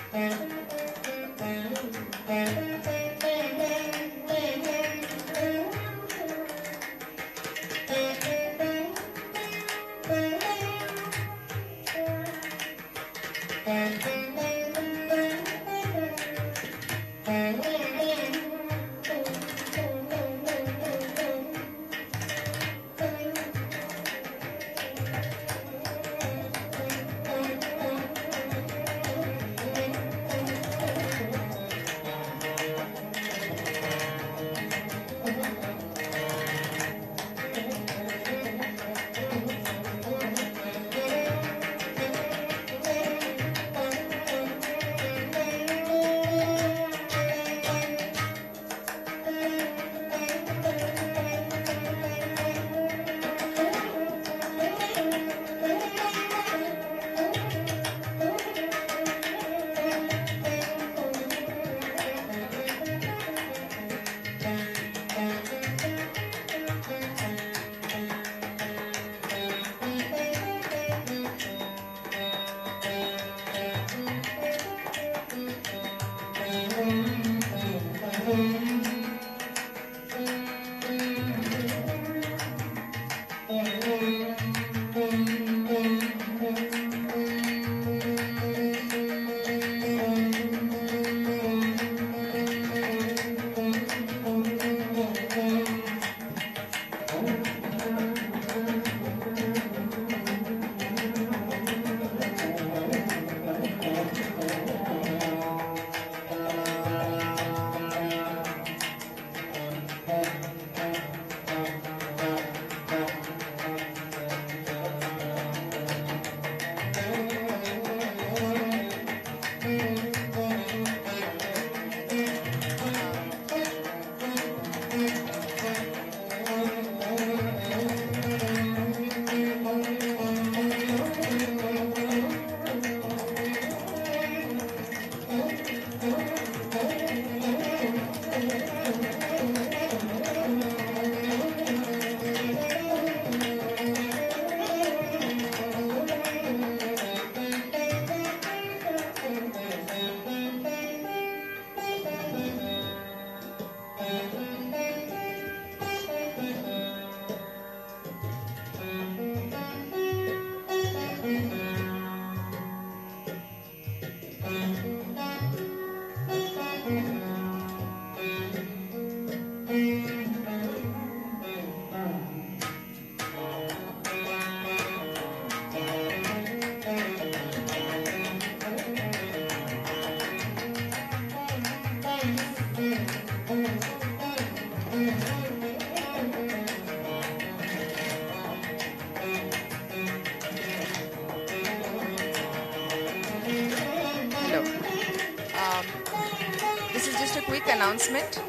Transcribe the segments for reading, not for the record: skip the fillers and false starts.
This is just a quick announcement.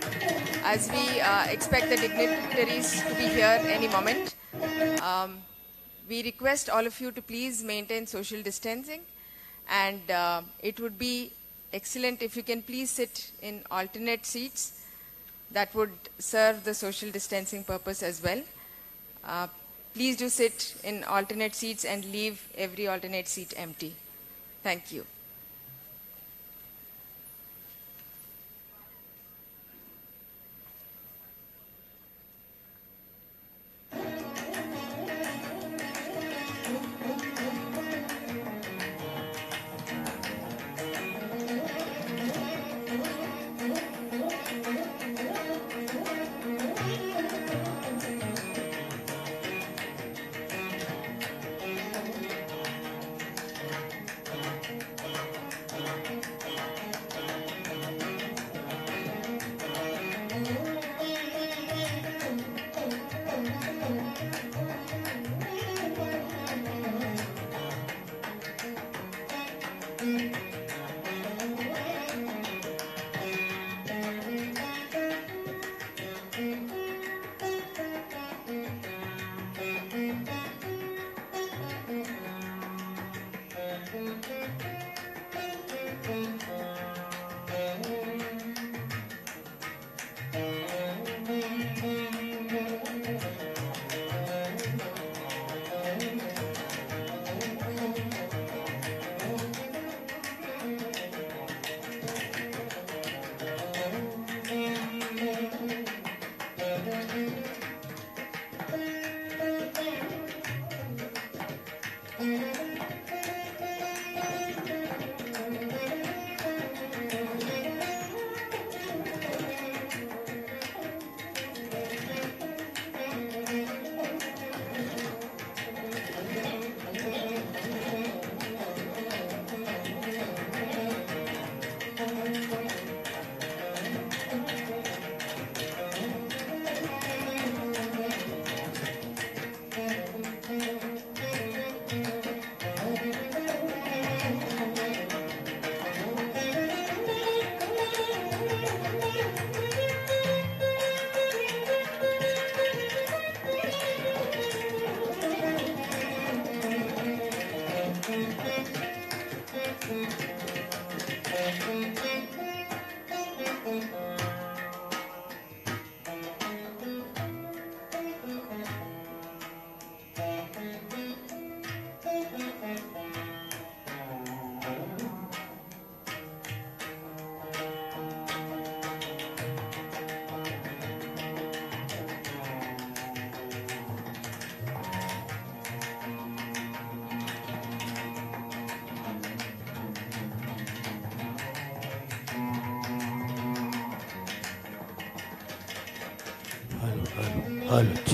As we expect the dignitaries to be here any moment, we request all of you to please maintain social distancing, and it would be excellent if you can please sit in alternate seats. That would serve the social distancing purpose as well. Please do sit in alternate seats and leave every alternate seat empty. Thank you. Hall వచ్చి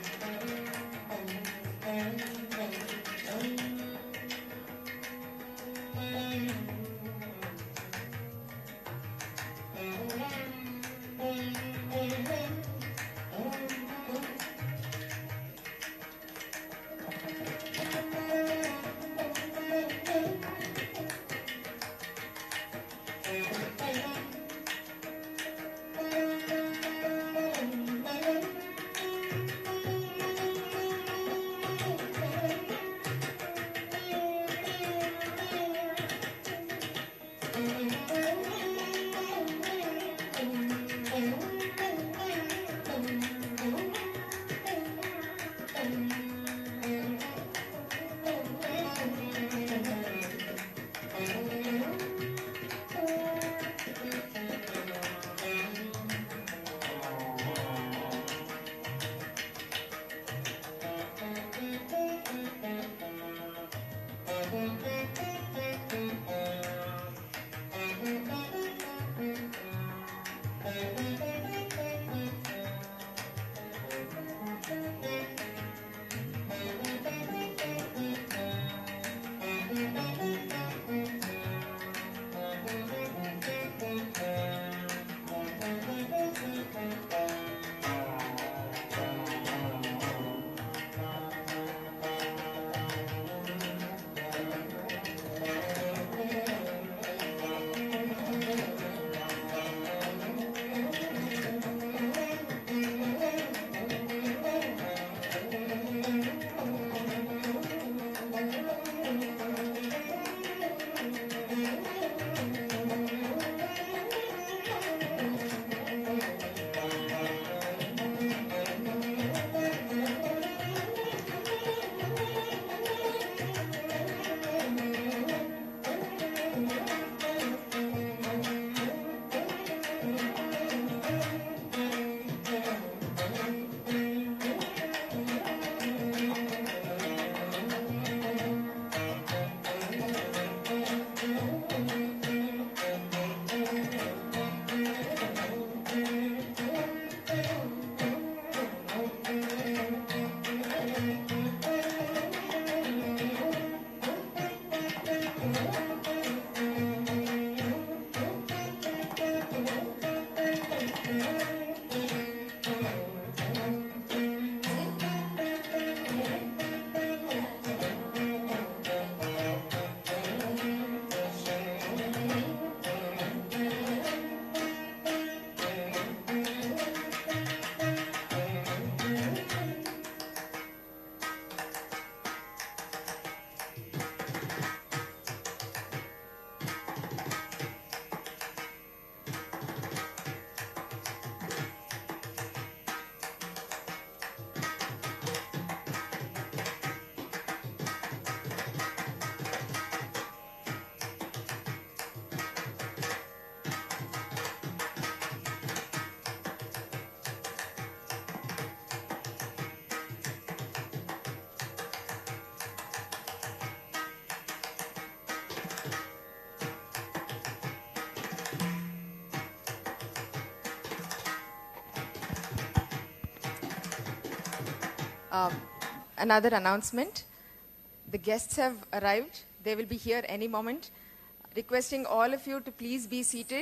Another announcement. The guests have arrived. They will be here any moment. Requesting all of you to please be seated.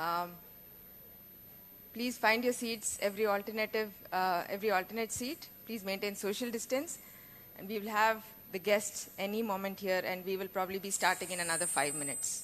Please find your seats, every alternate seat. Please maintain social distance. And we will have the guests any moment here, and we will probably be starting in another 5 minutes.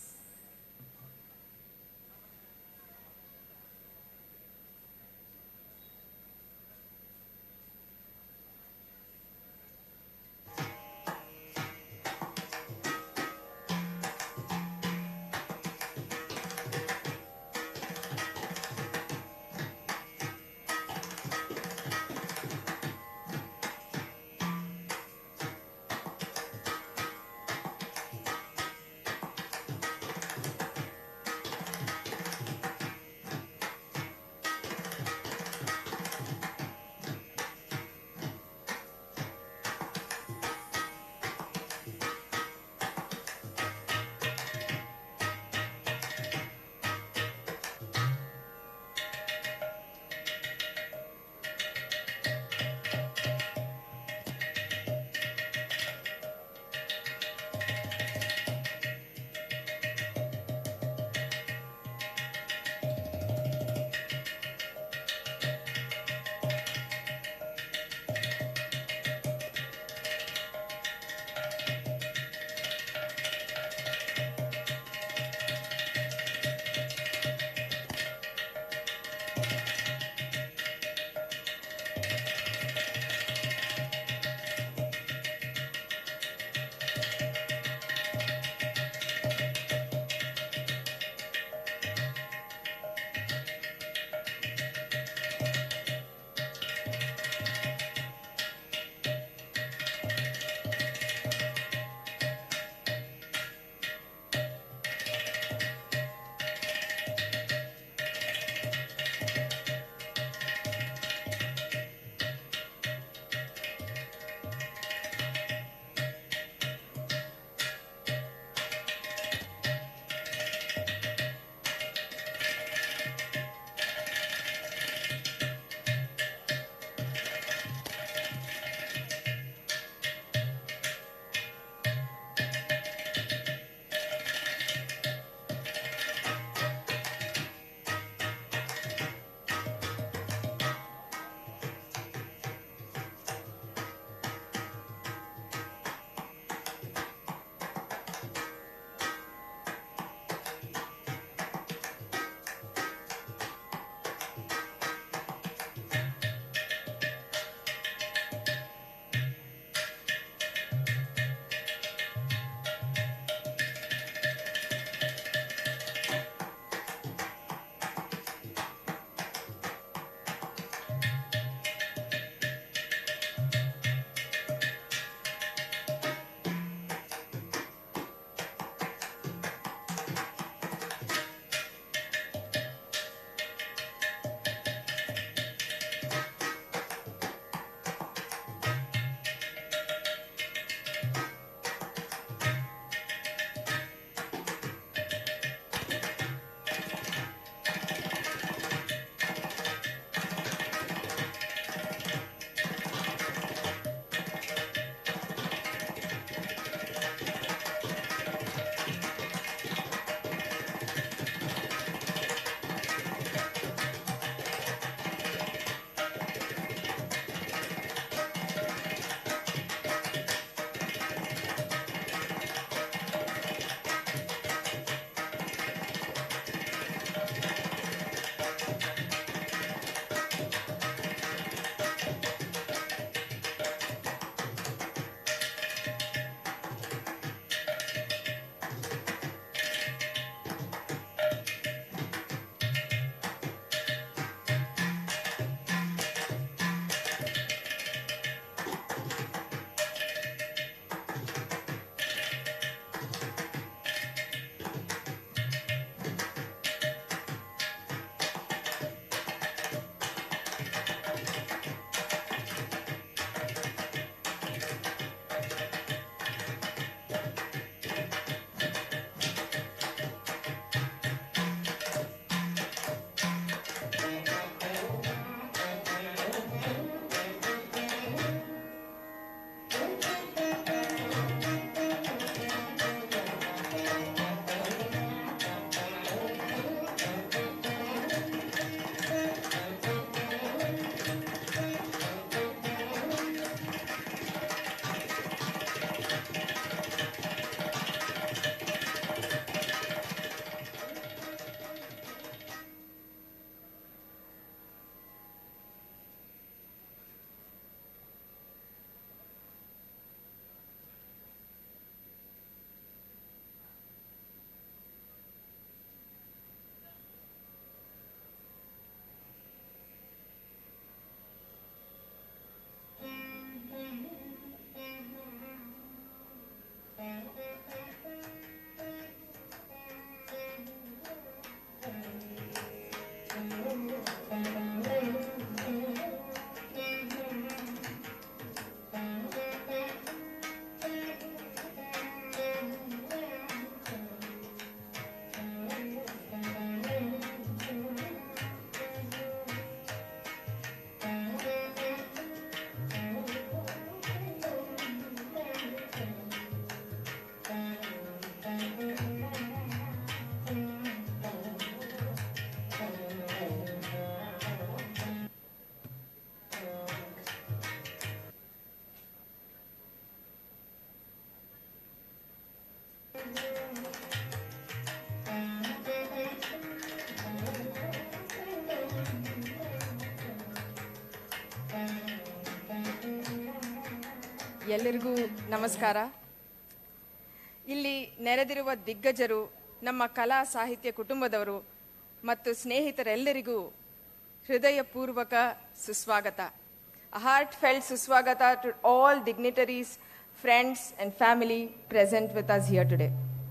ಎಲ್ಲರಿಗೂ ನಮಸ್ಕಾರ. ಇಲ್ಲಿ ನೆರೆದಿರುವ ದಿಗ್ಗಜರು, ನಮ್ಮ ಕಲಾ ಸಾಹಿತ್ಯ ಕುಟುಂಬದವರು ಮತ್ತು ಸ್ನೇಹಿತರೆಲ್ಲರಿಗೂ ಹೃದಯಪೂರ್ವಕ ಸುಸ್ವಾಗತ. A heartfelt ಸುಸ್ವಾಗತ to all dignitaries, friends and family present with us here today.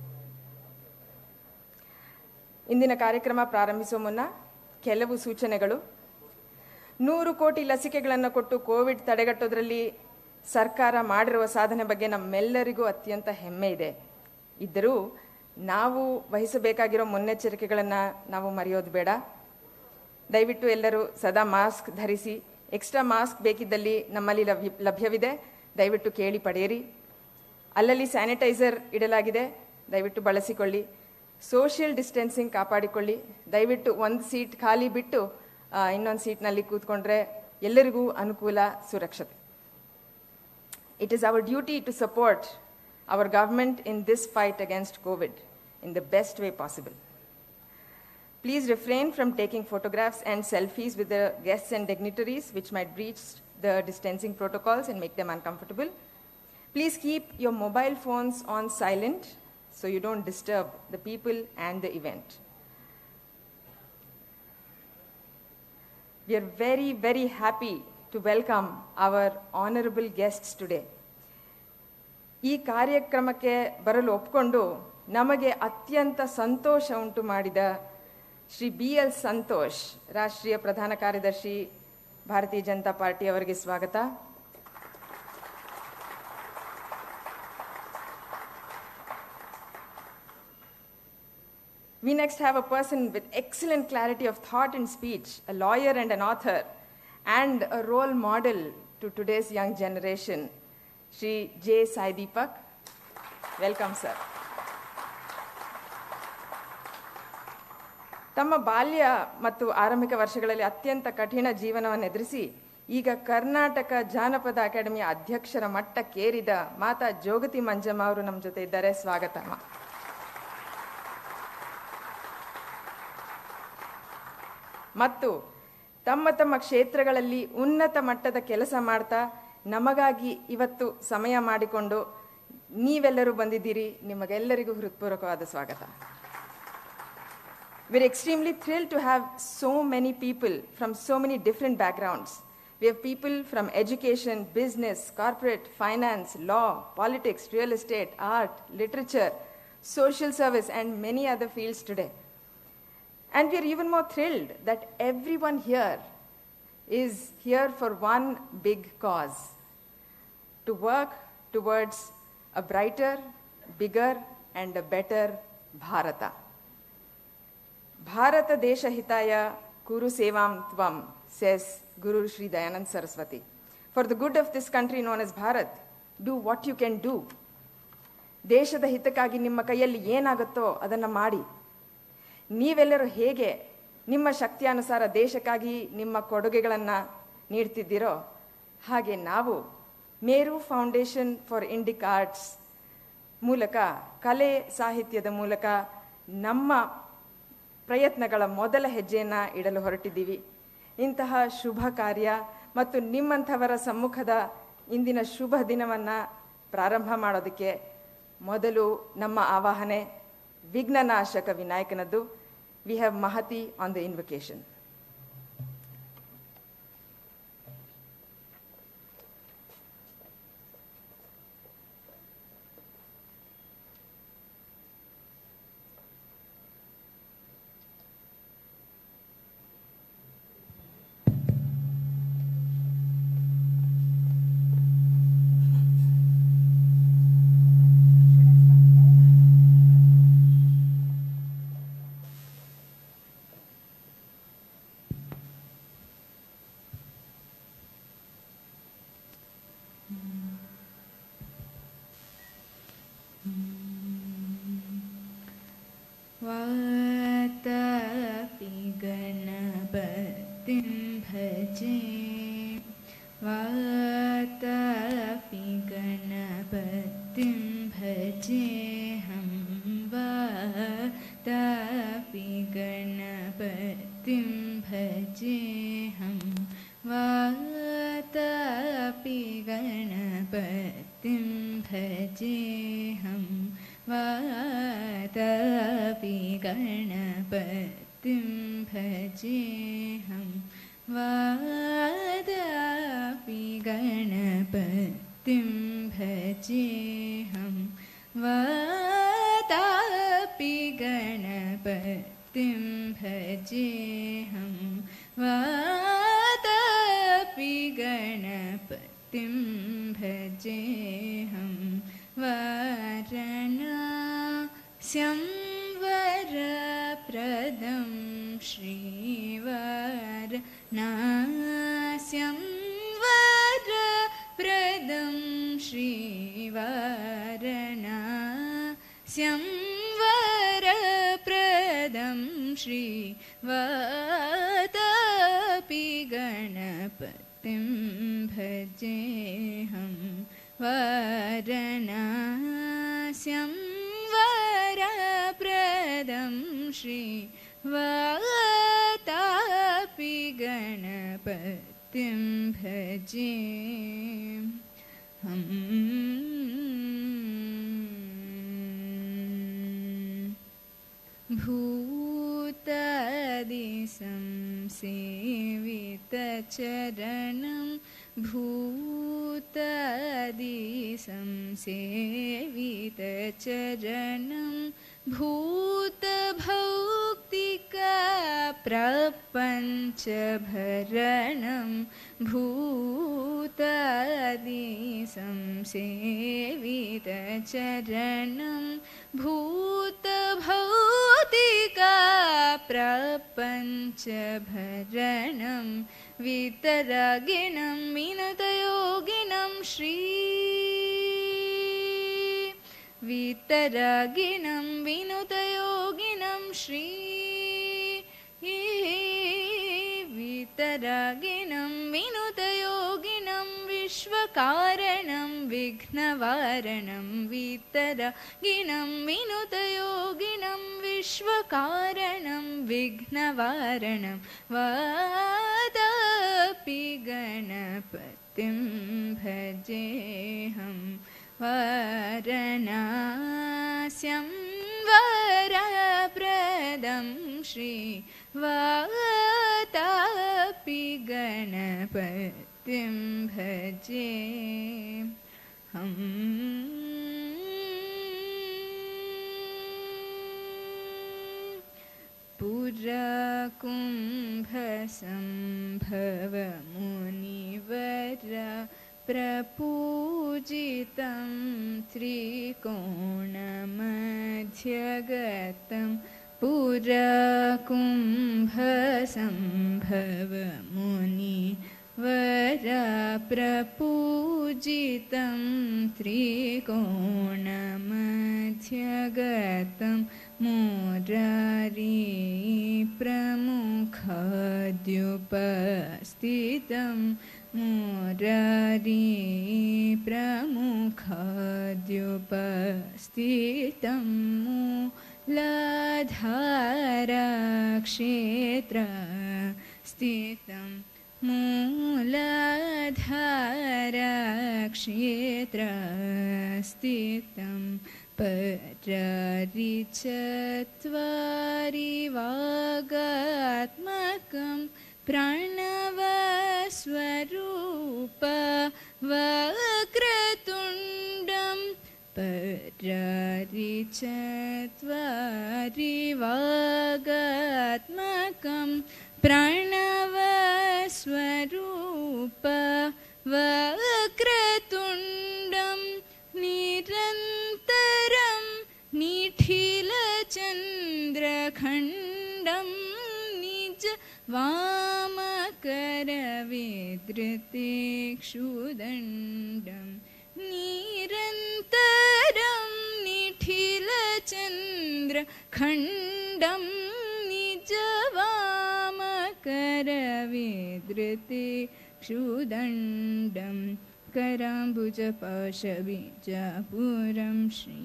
ಇಂದಿನ ಕಾರ್ಯಕ್ರಮ ಪ್ರಾರಂಭಿಸುವ ಮುನ್ನ ಕೆಲವು ಸೂಚನೆಗಳು. 100 ಕೋಟಿ ಲಸಿಕೆಗಳನ್ನು ಕೊಟ್ಟು ಕೋವಿಡ್ ತಡೆಗಟ್ಟೋದ್ರಲ್ಲಿ ಸರ್ಕಾರ ಮಾಡಿರುವ ಸಾಧನೆ ಬಗ್ಗೆ ನಮ್ಮೆಲ್ಲರಿಗೂ ಅತ್ಯಂತ ಹೆಮ್ಮೆ ಇದೆ. ಇದ್ದರೂ ನಾವು ವಹಿಸಬೇಕಾಗಿರೋ ಮುನ್ನೆಚ್ಚರಿಕೆಗಳನ್ನು ನಾವು ಮರೆಯೋದು ಬೇಡ. ದಯವಿಟ್ಟು ಎಲ್ಲರೂ ಸದಾ ಮಾಸ್ಕ್ ಧರಿಸಿ. ಎಕ್ಸ್ಟ್ರಾ ಮಾಸ್ಕ್ ಬೇಕಿದ್ದಲ್ಲಿ ನಮ್ಮಲ್ಲಿ ಲಭ್ಯವಿದೆ, ದಯವಿಟ್ಟು ಕೇಳಿ ಪಡೆಯಿರಿ. ಅಲ್ಲಲ್ಲಿ ಸ್ಯಾನಿಟೈಸರ್ ಇಡಲಾಗಿದೆ, ದಯವಿಟ್ಟು ಬಳಸಿಕೊಳ್ಳಿ. Social distancing ಕಾಪಾಡಿಕೊಳ್ಳಿ. ದಯವಿಟ್ಟು ಒಂದು ಸೀಟ್ ಖಾಲಿ ಬಿಟ್ಟು ಇನ್ನೊಂದು ಸೀಟ್ನಲ್ಲಿ ಕೂತ್ಕೊಂಡ್ರೆ ಎಲ್ಲರಿಗೂ ಅನುಕೂಲ, ಸುರಕ್ಷತೆ. It is our duty to support our government in this fight against COVID in the best way possible. Please refrain from taking photographs and selfies with the guests and dignitaries, which might breach the distancing protocols and make them uncomfortable. Please keep your mobile phones on silent so you don't disturb the people and the event. We are very, very happy to welcome our honorable guests today. ಈ ಕಾರ್ಯಕ್ರಮಕ್ಕೆ ಬರಲು ಒಪ್ಪಿಕೊಂಡು ನಮಗೆ ಅತ್ಯಂತ ಸಂತೋಷ ಉಂಟು ಮಾಡಿದ Shri BL Santosh, ರಾಷ್ಟ್ರೀಯ ಪ್ರಧಾನ ಕಾರ್ಯದರ್ಶಿ, ಭಾರತೀಯ ಜನತಾ ಪಾರ್ಟಿ ಅವರಿಗೆ ಸ್ವಾಗತ. We next have a person with excellent clarity of thought and speech, a lawyer and an author, and a role model to today's young generation, Shri J. Sai Deepak. Welcome, sir. ತಮ್ಮ ಬಾಲ್ಯ ಮತ್ತು ಆರಂಭಿಕ ವರ್ಷಗಳಲ್ಲಿ ಅತ್ಯಂತ ಕಠಿಣ ಜೀವನವನ್ನು ಎದುರಿಸಿ ಈಗ ಕರ್ನಾಟಕ ಜಾನಪದ ಅಕಾಡೆಮಿಯ ಅಧ್ಯಕ್ಷರ ಮಟ್ಟಕ್ಕೇರಿದ ಮಾತಾ ಜೋಗತಿ ಮಂಜಮ್ಮ ಅವರು ನಮ್ಮ ಜೊತೆ ಇದ್ದಾರೆ. ಸ್ವಾಗತ. ಮತ್ತು ತಮ್ಮ ತಮ್ಮ ಕ್ಷೇತ್ರಗಳಲ್ಲಿ ಉನ್ನತ ಮಟ್ಟದ ಕೆಲಸ ಮಾಡ್ತಾ ನಮಗಾಗಿ ಇವತ್ತು ಸಮಯ ಮಾಡಿಕೊಂಡು ನೀವೆಲ್ಲರೂ ಬಂದಿದ್ದೀರಿ. ನಿಮಗೆಲ್ಲರಿಗೂ ಹೃತ್ಪೂರ್ವಕವಾದ ಸ್ವಾಗತ. We're extremely thrilled to have so many people from so many different backgrounds. We have people from education, business, corporate, finance, law, politics, real estate, art, literature, social service, and many other fields today. And we are even more thrilled that everyone here is here for one big cause: to work towards a brighter, bigger, and a better Bharata. Bharata Desha Hitaya Kuru Sevam Tvam, says Guru Sri Dayanand Saraswati. For the good of this country known as Bharat, do what you can do. ದೇಶದ ಹಿತಕ್ಕಾಗಿ ನಿಮ್ಮ ಕೈಯಲ್ಲಿ ಏನಾಗುತ್ತೋ ಅದನ್ನು ಮಾಡಿ. ನೀವೆಲ್ಲರೂ ಹೇಗೆ ನಿಮ್ಮ ಶಕ್ತಿಯಾನುಸಾರ ದೇಶಕ್ಕಾಗಿ ನಿಮ್ಮ ಕೊಡುಗೆಗಳನ್ನು ನೀಡ್ತಿದ್ದೀರೋ ಹಾಗೆ ನಾವು ಮೇರು ಫೌಂಡೇಶನ್ ಫಾರ್ ಇಂಡಿಕ್ ಆರ್ಟ್ಸ್ ಮೂಲಕ, ಕಲೆ ಸಾಹಿತ್ಯದ ಮೂಲಕ ನಮ್ಮ ಪ್ರಯತ್ನಗಳ ಮೊದಲ ಹೆಜ್ಜೆಯನ್ನು ಇಡಲು ಹೊರಟಿದ್ದೀವಿ. ಇಂತಹ ಶುಭ ಕಾರ್ಯ ಮತ್ತು ನಿಮ್ಮಂಥವರ ಸಮ್ಮುಖದ ಇಂದಿನ ಶುಭ ದಿನವನ್ನು ಪ್ರಾರಂಭ ಮಾಡೋದಕ್ಕೆ ಮೊದಲು ನಮ್ಮ ಆವಾಹನೆ ವಿಘ್ನನಾಶಕ ವಿನಾಯಕನದ್ದು. We have Mahati on the invocation. Vatapi गणपतिं भजे, वातापि गणपतिं भजेऽहं, वातापि गणपतिं भजेऽहं, वातापि गणपतिं गणपतिं भजेऽहं वातापि गणपतिं भजेऽहं वादापि गणपतिं भजेऽहं वातापि गणपतिं भजेऽहं वातापि गणपतिं भजेऽहं वारणास्यं वरप्रदं श्रीवारणास्यं वरप्रदं श्रीवारणास्यं वरप्रदं श्रीवातापि गणपतिं भजेऽहं वारणास्यं वरप्रदं श्रीवातापि गणपतिं भजेऽहम् भूतादिसंसेवितचरणं भूतादिसंसेवितचरणं भूतभौतिका प्रपञ्चभरणं भूतादिसंसेवितचरणं भूतभौतिका प्रपञ्चभरणं वितरागिणं विनुतयोगिनं श्री वितरागिणं विनुतयोगिनं श्री वितरागिणं विनुतयोगिनं विश्वकारणं विघ्नवारणं वितरागिणं विनुतयोगिनं विश्वकारणं विघ्नवारणं वादापि गणपतिं भजेऽहं वारणास्यं वरप्रदं श्रीवातापि गणपतिं भजेऽहम् पुराकुम्भसम्भवमुनिवरा प्रपूजितं त्रिकोणमध्यगतं पुराकुम्भसम्भवमुनिवरा प्रपूजितं त्रिकोणमध्यगतं मुरारी प्रमुखाद्युपस्थितं मुरारी प्रमुखाद्युपस्थितं मूलाधारक्षेत्रस्थितं मूलाधारक्षेत्रस्थितं परारिचत्वारि वागात्मकं प्रणवस्वरूप वक्रतुण्डं परारिचत्वारि वागात्मकं प्रणवस्वरूप वक्रतुण्डं निरन्तरं निखिलचन्द्रखण्डं निज वामकरविधृतेक्षुदण्डं निरन्तरं निखिलचन्द्रखण्डं निज वामकरविधृतेक्षुदण्डं कराम्बुजपाशबीजापुरं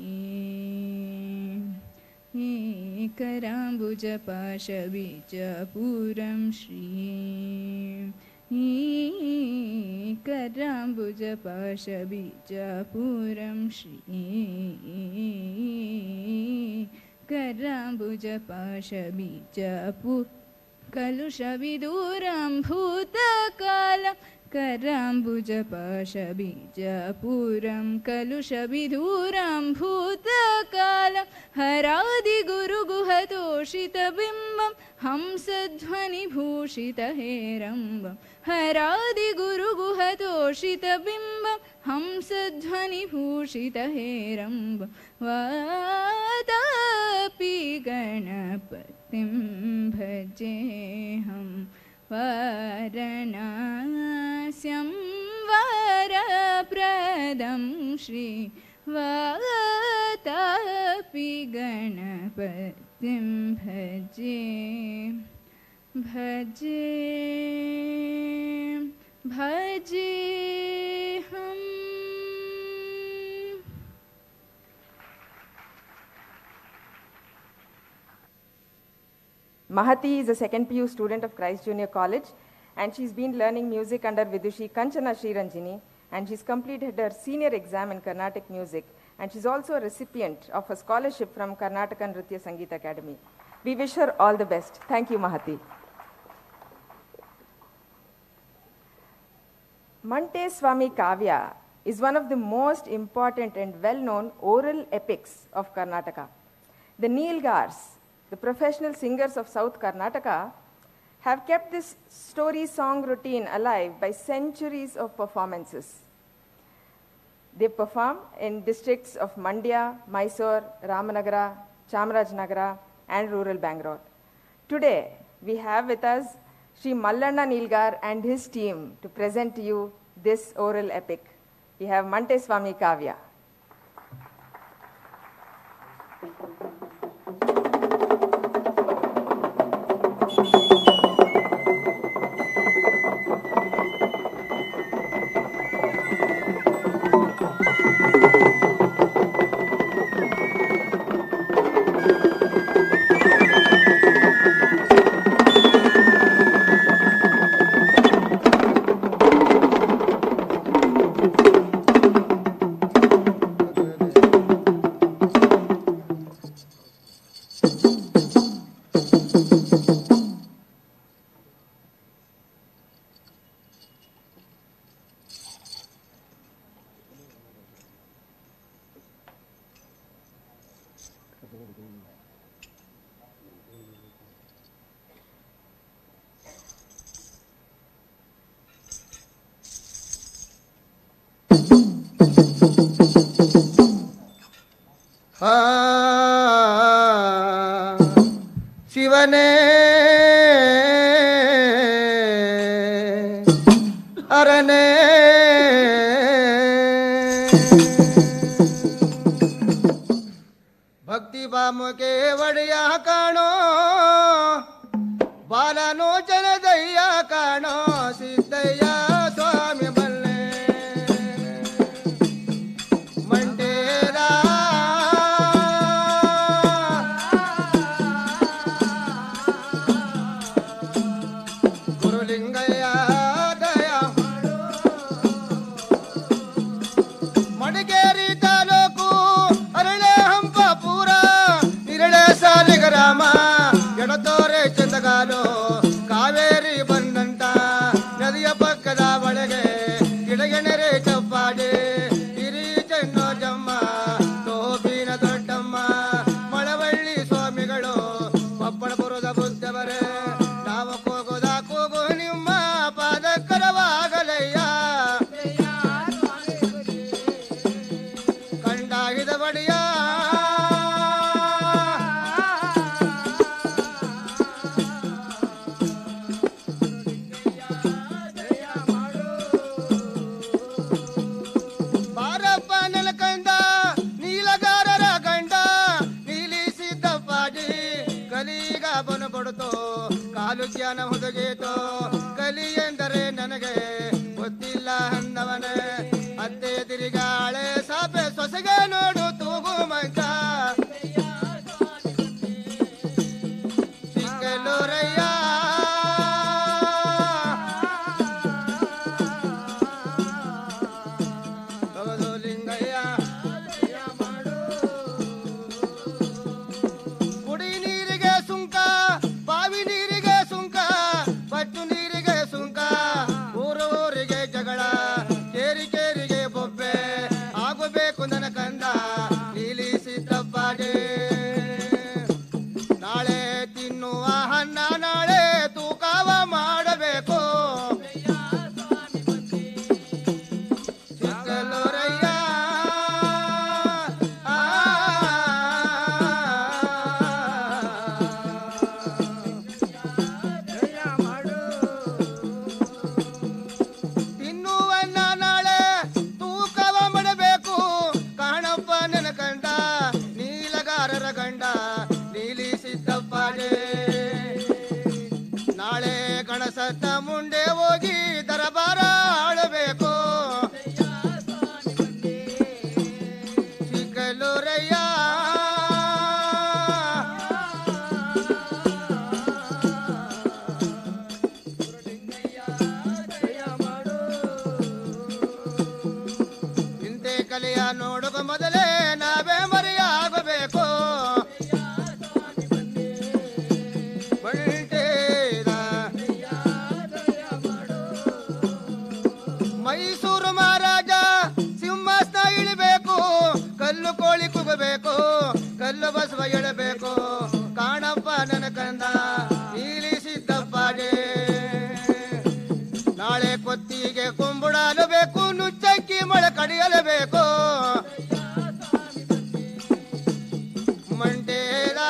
श्री कराम्बुजपाशबीजापुरं श्री कराम्बुजपाशबीजापुरं श्री कराम्बुजपाशबीजापु कलुषविदूरं भूतकालं कराम्बुजपाशबीजापुरं कलुषविदूरं भूतकालं हरादिगुरुगुहतोषितबिम्बं हंसध्वनिभूषितहेरम्बं हरादिगुरुगुहतोषितबिम्बं हंसध्वनिभूषितहेरम्बं वातापि गणपतिं भजेऽहं वारणास्यं वरप्रदं श्री वातापि गणपतिं भजे भजे भजेऽहम्. Mahati is a second PU student of Christ Junior College, and she's been learning music under Vidushi Kanchana Sriranjini, and she's completed her senior exam in Carnatic music, and she's also a recipient of a scholarship from Karnataka Nritya Sangeet Academy. We wish her all the best. Thank you, Mahati. Mante Swami Kavya is one of the most important and well-known oral epics of Karnataka. The Nilgars, the professional singers of South Karnataka, have kept this story song routine alive by centuries of performances. They perform in districts of Mandya, Mysore, Ramanagara, Chamarajnagara, and rural Bangalore. Today, we have with us Sri Mallanna Nilgar and his team to present to you this oral epic. We have Mante Swami Kavya. ಶಿವನೇ ಅರನೇ ಭಕ್ತಿ ಬಾಮುಗೆ ಒಡೆಯ ಕಾಣೋ ಬಾಲನೋಚನ ದಯ್ಯ ಕಾಣೋ ಸಿದ್ದಯ್ಯ ಸ್ವಾಮಿ ಬಲ್ಲೆ ಮಂಟೇರ ಗುರುಲಿಂಗಯ್ಯ ದಯ ಮಡಿಕೇರಿ ತಾಲೂಕು ಅರಳೆ ಹಂಪಾಪುರ ಇರಳೆ ಸಾಲಿಗ ರಾಮ ಎಡತೋರೆ ಚಂದಗಾಲು ಕಾವೇರಿ ಬಂದಂತ ನದಿಯ ಪಕ್ಕದ ಒಳಗೆ ಗಿಡಗೆಣರೆ ಚಪ್ಪಾಡಿ ಹಿರಿ ಚೆನ್ನೋ ಜಮ್ಮ ತೋಪಿನ ದೊಡ್ಡಮ್ಮ ಮಳವಳ್ಳಿ ಸ್ವಾಮಿಗಳು ಕೊಪ್ಪಳಪುರದ ಬುದ್ಧವರೇ ನಾವು ಕೂಗುದ ಕೂಗು ನಿಮ್ಮ ಪಾದಕರವಾಗಲಯ್ಯ ಕಂಡಾಗಿದ ಬಡಿಯ ಬಾರಪ್ಪ ನೆಲಕಂದ ನೀಲಗಾರರ ಗಂಡ ನೀಲಿ ಸಿದ್ದಪ್ಪಾಜಿ ಕಲಿಗ ಬನು ಕೊಡುತ್ತೋ ಕಾಲು ಜ್ಞಾನ ಹುದುಗೇತೋ ಕಲಿ ಎಂದರೆ ನನಗೆ ಗೊತ್ತಿಲ್ಲ ಅಂದವನೇ ಅತ್ತೆ ತಿರುಗಾಳೆ ಸಾಪೆ ಸೊಸೆಗೆ ನೋಡು ತೂಗು ಮಂಚ ಸಿಕ್ಕಲೂರಯ್ಯ ತಿನ್ನುವ ಹನ್ನ ನಾಳೆ ತೂಕವ ಮಾಡಬೇಕು ಚಿಕ್ಕಲೂರಯ್ಯ ತಿನ್ನುವನ್ನ ನಾಳೆ ತೂಕವ ಮಾಡಬೇಕು ಕಾಣಪ್ಪ ನನ್ನ ಕಂಡ ನೀಲಗಾರರ ಗಂಡ ನೀಲಿ ಸಿದ್ದಪ್ಪಗೆ ನಾಳೆ ಗಣಸತ್ತ ಮುಂದೆ ಹೋಗಿ ದರಬಾರ ಆಳಬೇಕು ಚಿಕ್ಕಲೂರಯ್ಯ ಇಂತೆ ಕಲೆಯ ನೋಡುವ ಮೊದಲೇ ನಾವೇ ಮರೆಯಾಗಬೇಕು ಮೈಸೂರು ಮಹಾರಾಜ ಸಿಂಹಾಸನ ಇಳಿಬೇಕು ಕಲ್ಲು ಕೋಳಿ ಕುಗಬೇಕು ಕಲ್ಲು ಬಸವ ಎಳಬೇಕು ಕಾಣಪ್ಪ ನನ್ನ ಕಂದ ನೀಲಿ ಸಿದ್ದಪ್ಪಗೆ ನಾಳೆ ಕೊತ್ತಿಗೆ ಕುಂಬುಡಲು ಬೇಕು ನುಚ್ಚಕ್ಕಿ ಮಳೆ ಕಡಿಯಲೇಬೇಕು ಮಂಟೇದ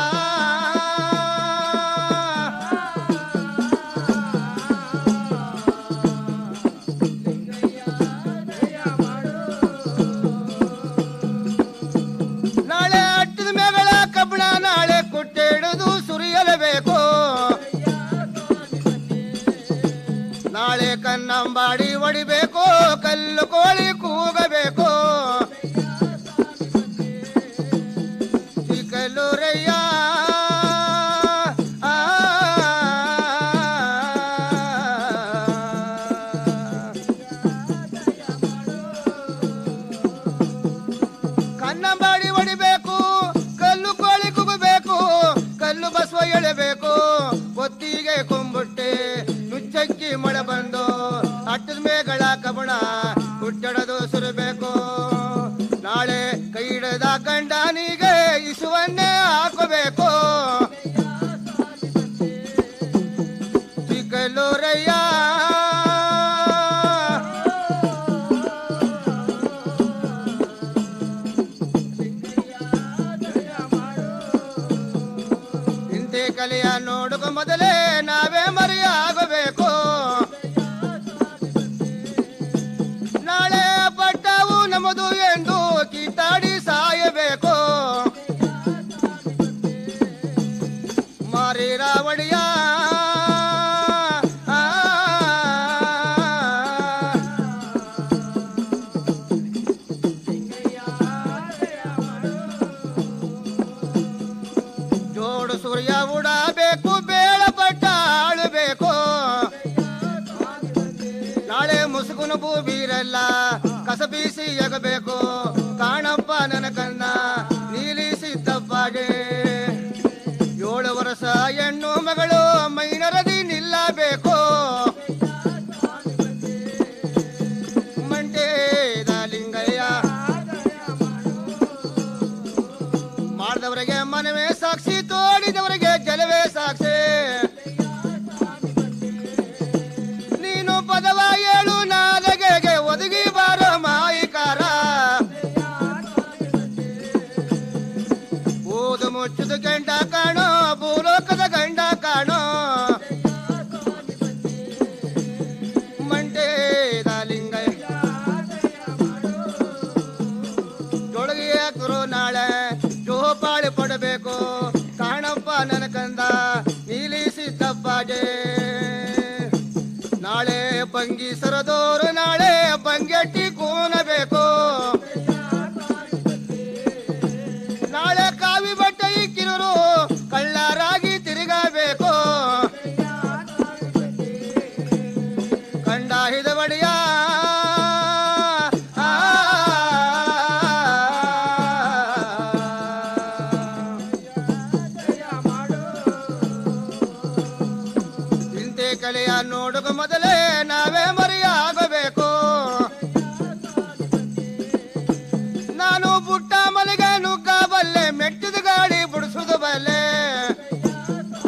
ನಾಳೆ ಅಟ್ಟದ ಮೇಗಳ ಕಬ್ಬಣ ನಾಳೆ ಕುಟ್ಟೆ ಹಿಡಿದು ಸುರಿಯಲೇಬೇಕು ನಾಳೆ ಕನ್ನಂಬಾಡಿ ಹೊಡಿಬೇಕು ಕಲ್ಲು ಕೋಳಿ ಕೂಗಬೇಕು ಚಿಕ್ಕಲೂರಯ್ಯ ಕನ್ನಂಬಾಡಿ ಹೊಡಿಬೇಕು ಕಲ್ಲು ಕೋಳಿ ಕೂಗಬೇಕು ಕಲ್ಲು ಬಸವ ಎಳೆಬೇಕು ಒತ್ತಿಗೆ ಕೊಂಬುಟ್ಟೆ ನುಚ್ಚಕ್ಕಿ ಮಳೆ ಬಂದು ಅಟ್ಟದ ಮೇಗಳ ಕಬಣ ಹುಟ್ಟಡದು ಸುರಬೇಕು ನಾಳೆ ಕೈ ಹಿಡದ ಗಂಡನಿಗೆ ಇಸುವನ್ನೇ ಹಾಕಬೇಕು ಚಿಕ್ಕಲೂರಯ್ಯ ಇಂತೆ ಕಲೆಯ ನೋಡುವ ಮೊದಲೇ ನಾವೇ ಮರೆಯಾಗಬೇಕು ನಾಳೆ ಪಟ್ಟವು ನಮ್ಮದು ಎಂದು ಕಿತ್ತಾಡಿ ಸಾಯಬೇಕು ಮಾರಿ ರಾವಡಿಯ ಜೋಡು ಸೂರ್ಯ ಉಡಬೇಕು ಬೇಳ ಪಟ್ಟ ಆಳಬೇಕು ನಾಳೆ ಮುಸುಗುನ ಬೀರಲ್ಲ ಕಸ ಬೀಸಿ ಎಗಬೇಕು ಕಾಣಪ್ಪ ನನ್ನ ಕನ್ನ ನೀಲಿ ಸಿದ್ದಪ್ಪಗೆ 7 ವರ್ಷ ಹೆಣ್ಣು ಮಗಳು ಮೈನರದಿ ನಿಲ್ಲಬೇಕು ಮಂಟೇದ ಲಿಂಗಯ್ಯ ಮಾಡಿದವರಿಗೆ ಮನವೇ ಸಾಕ್ಷಿ ತೋಡಿದವರಿಗೆ ಜಲವೇ ಸಾಕ್ಷಿ ನೀನು ಪದವ ಏಳು ನಾದಗೆಗೆ ಒದಗಿ ಬಾರೋ ಮಾಯಿಕಾರ ಓದು ಮುಚ್ಚದ ಗಂಡ ಕಾಣೋ ಭೂಲೋಕದ ಗಂಡ ಕಾಣೋ ಮಂಟೇದ ಲಿಂಗಯ್ಯ ಜೊಳಗೆ ಹಾಕರು ನಾಳೆ ಜೋಪಾಳಿ ಪಡಬೇಕು ಕಾಣಪ್ಪ ನನ್ನ ಕಂದ ನೀಲಿ ಸಿದ್ದಪ್ಪಗೆ ನಾಳೆ ಬಂಗಿ ಸರದೋರು ನಾಳೆ ಬಂಗೆಟ್ಟಿ ಕೂನಬೇಕು ನಾಳೆ ಕಾವಿ ಬಟ್ಟೆ ಇಕ್ಕಿರು ಕಳ್ಳರಾಗಿ ತಿರುಗಬೇಕು ಕಂಡ ಹಿದವಡಿಯ ಇಂತೆ ಕಲೆಯ ನೋಡುವ ಮೊದಲೇ ನಾವೇ ಮರೆಯಾಗಬೇಕು ನಾನು ಬುಟ್ಟ ಮಲಿಗೆ ನುಗ್ಗ ಬಲ್ಲೆ ಮೆಟ್ಟಿದ ಗಾಳಿ ಬುಡಿಸುದು ಬಲ್ಲೆ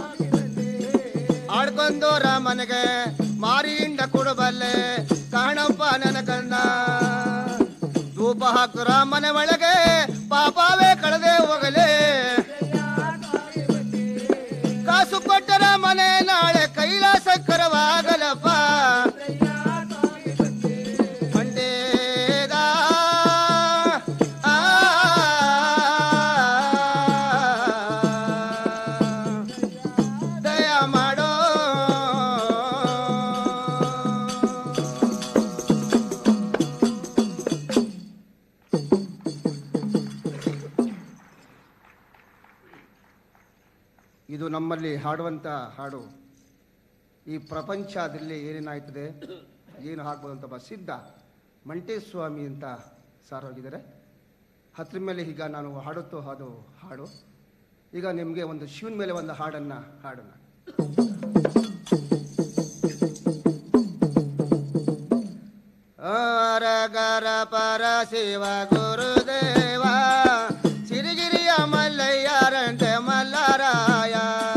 ತಂದು ರಾಮನಿಗೆ ಮಾರಿಯಿಂದ ಕೊಡಬಲ್ಲೆ ಕಾಣಪ್ಪ ನನ್ನ ಕಂದ ಧೂಪ ಹಾಕು ರಾಮನ ಒಳಗೆ ಪಾಪವೇ ಕಳೆದೇ ಹೋಗಲೇ ಕಾಸು ಕೊಟ್ಟರ ಮನೆ ನಾಳೆ ಕೈಲಾಸಕರವಾಗಲಪ್ಪ ಮಂಡೇದ ದಯ ಮಾಡೋ ಇದು ನಮ್ಮಲ್ಲಿ ಹಾಡುವಂಥ ಹಾಡು. ಈ ಪ್ರಪಂಚದಲ್ಲಿ ಏನೇನಾಯ್ತದೆ ಏನು ಆಗ್ಬೋದು ಅಂತ ಸಿದ್ಧ ಮಂಟೇಸ್ವಾಮಿ ಅಂತ ಸಾರ್ ಹೋಗಿದ್ದಾರೆ. ಹತ್ರ ಮೇಲೆ ಈಗ ನಾನು ಹಾಡುತ್ತೋ ಅದು ಹಾಡು. ಈಗ ನಿಮಗೆ ಒಂದು ಶಿವನ ಮೇಲೆ ಒಂದು ಹಾಡನ್ನು ಹಾಡೋಣ. ಅರಗರ ಪರ ಶಿವ ಗುರುದೇವ ಸಿರಿಗಿರಿಯ ಮಲ್ಲಯ್ಯರಂತೆ ಮಲ್ಲರಾಯ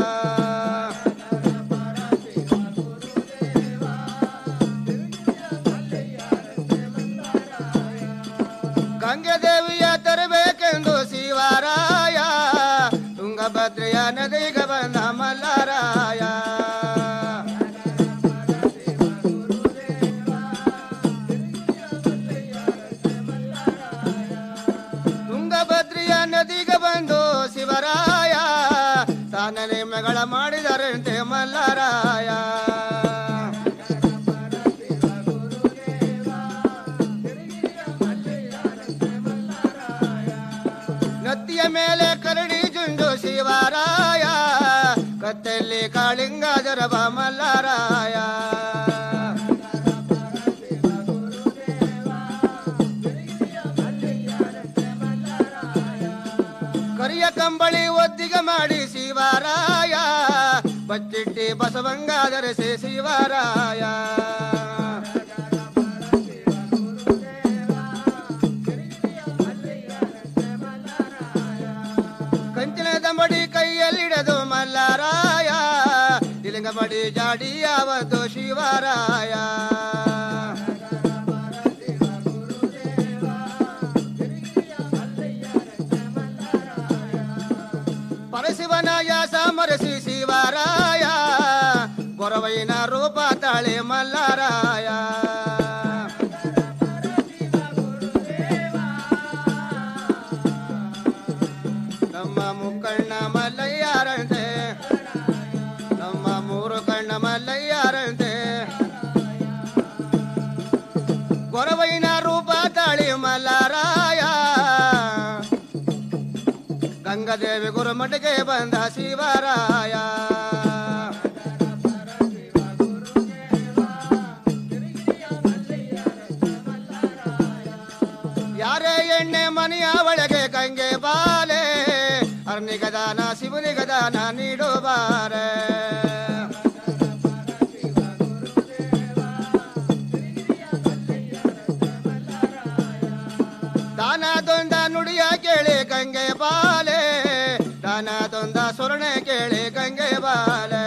ಗಂಗೆ ದೇವಿಯ ತರಬೇಕೆಂದು ಶಿವರಾಯ ತುಂಗಭದ್ರೆಯ ನದಿಗೆ ಬಂದ ಮಲ್ಲರಾಯ ತುಂಗಭದ್ರೆಯ ನದಿಗೆ ಬಂದು ಶಿವರಾಯ ತಾನನೆ ಮಗಳ ಮಾಡಿದರಂತೆ ಮಲ್ಲರಾಯ ನತ್ತಿಯ ಮೇಲೆ ಕರಡಿ ಜುಂಡು ಶಿವರಾಯ ಕತ್ತಲ್ಲಿ ಕಾಳಿಂಗ ಜರಬ ಮಲ್ಲರಾಯ ಕರಿಯ ಕಂಬಳಿ ಒದ್ದಿಗೆ ಮಾಡಿ ಶಿವರಾಯ ಬಚ್ಚಿಟ್ಟಿ ಬಸವಂಗ ಧರಿಸಿ ಶಿವರಾಯ ಕಂಚಿನ ದಂಬಡಿ ಕೈಯಲ್ಲಿಡದು ಮಲ್ಲರಾಯ ಇಲಿಂಗ ಬಡಿ ಜಾಡಿ ಯಾವತ್ತು ಶಿವರಾಯ ಪರಶಿವನ ಯಾಸ ಮರಸಿ ಶಿವರಾಯ ಗೊರವೈನ ರೂಪ ತಾಳೆ ಮಲ್ಲರಾಯ ನಮ್ಮ ಮುಕ್ಕಣ್ಣ ಮಲ್ಲಯ್ಯರಂತೆ ನಮ್ಮ ಮೂರು ಕಣ್ಣ ಮಲ್ಲಯ್ಯರಂತೆ ಗೊರವೈನ ರೂಪ ತಾಳಿ ಮಲ್ಲರಾಯ ಗಂಗಾದೇವಿ ಗುರುಮಠಕ್ಕೆ ಬಂದ ಶಿವರಾಯ ಯಾರೇ ಎಣ್ಣೆ ಮನೆಯ ಒಳಗೆ ಗಂಗೆ ಬಾಲೆ ಅರ್ನಿಗದಾನ ಶಿವನಿಗದಾನ ನೀಡುವಾರೆ ದಾನದೊಂದ ನುಡಿಯ ಕೇಳಿ ಗಂಗೆ ಬಾಲೆ ದಾನದೊಂದ ಸುರಣೆ ಕೇಳಿ ಗಂಗೆ ಬಾಲೆ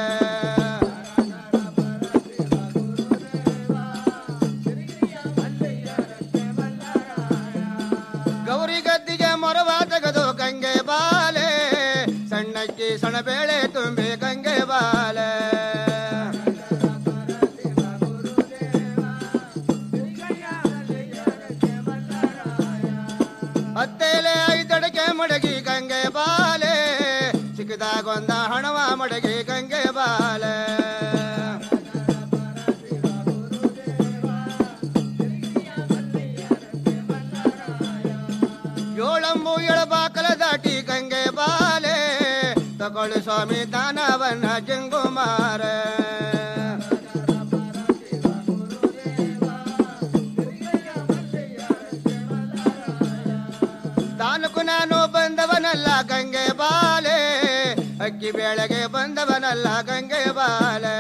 ಗೌರಿ ಗದ್ದಿಗೆ ಮೊರವ ತೆಗೆದು ಗಂಗೆ ಬಾಲೆ ಸಣ್ಣಕ್ಕಿ ಸಣಬೇಳೆ ತುಂಬಿ ಗಂಗೆ ಬಾಲೆ ಹತ್ತೇಲೆ ಐದಡಕೆ ಮಡಗಿ ಗಂಗೆ ಬಾಲೆ ಸಿಕ್ಕಿದಾಗೊಂದ ಹಣವ ಮಡಗಿ ಗಂಗೆ ಬಾಲೆ ಏಳಂಬು ಎಳಬಾಕಲ ದಾಟಿ ಗಂಗೆ ಬಾಲೆ ತಗೊಳ್ಳಿ ಸ್ವಾಮಿ ದಾನವನ್ನ ಜಂಗುಮಾರ ದಾನಕ್ಕೂ ನಾನು ಬಂದವನಲ್ಲ ಗಂಗೆ ಬಾಲೆ ಅಕ್ಕಿ ಬೇಳೆಗೆ ಬಂದವನಲ್ಲ ಗಂಗೆ ಬಾಲೆ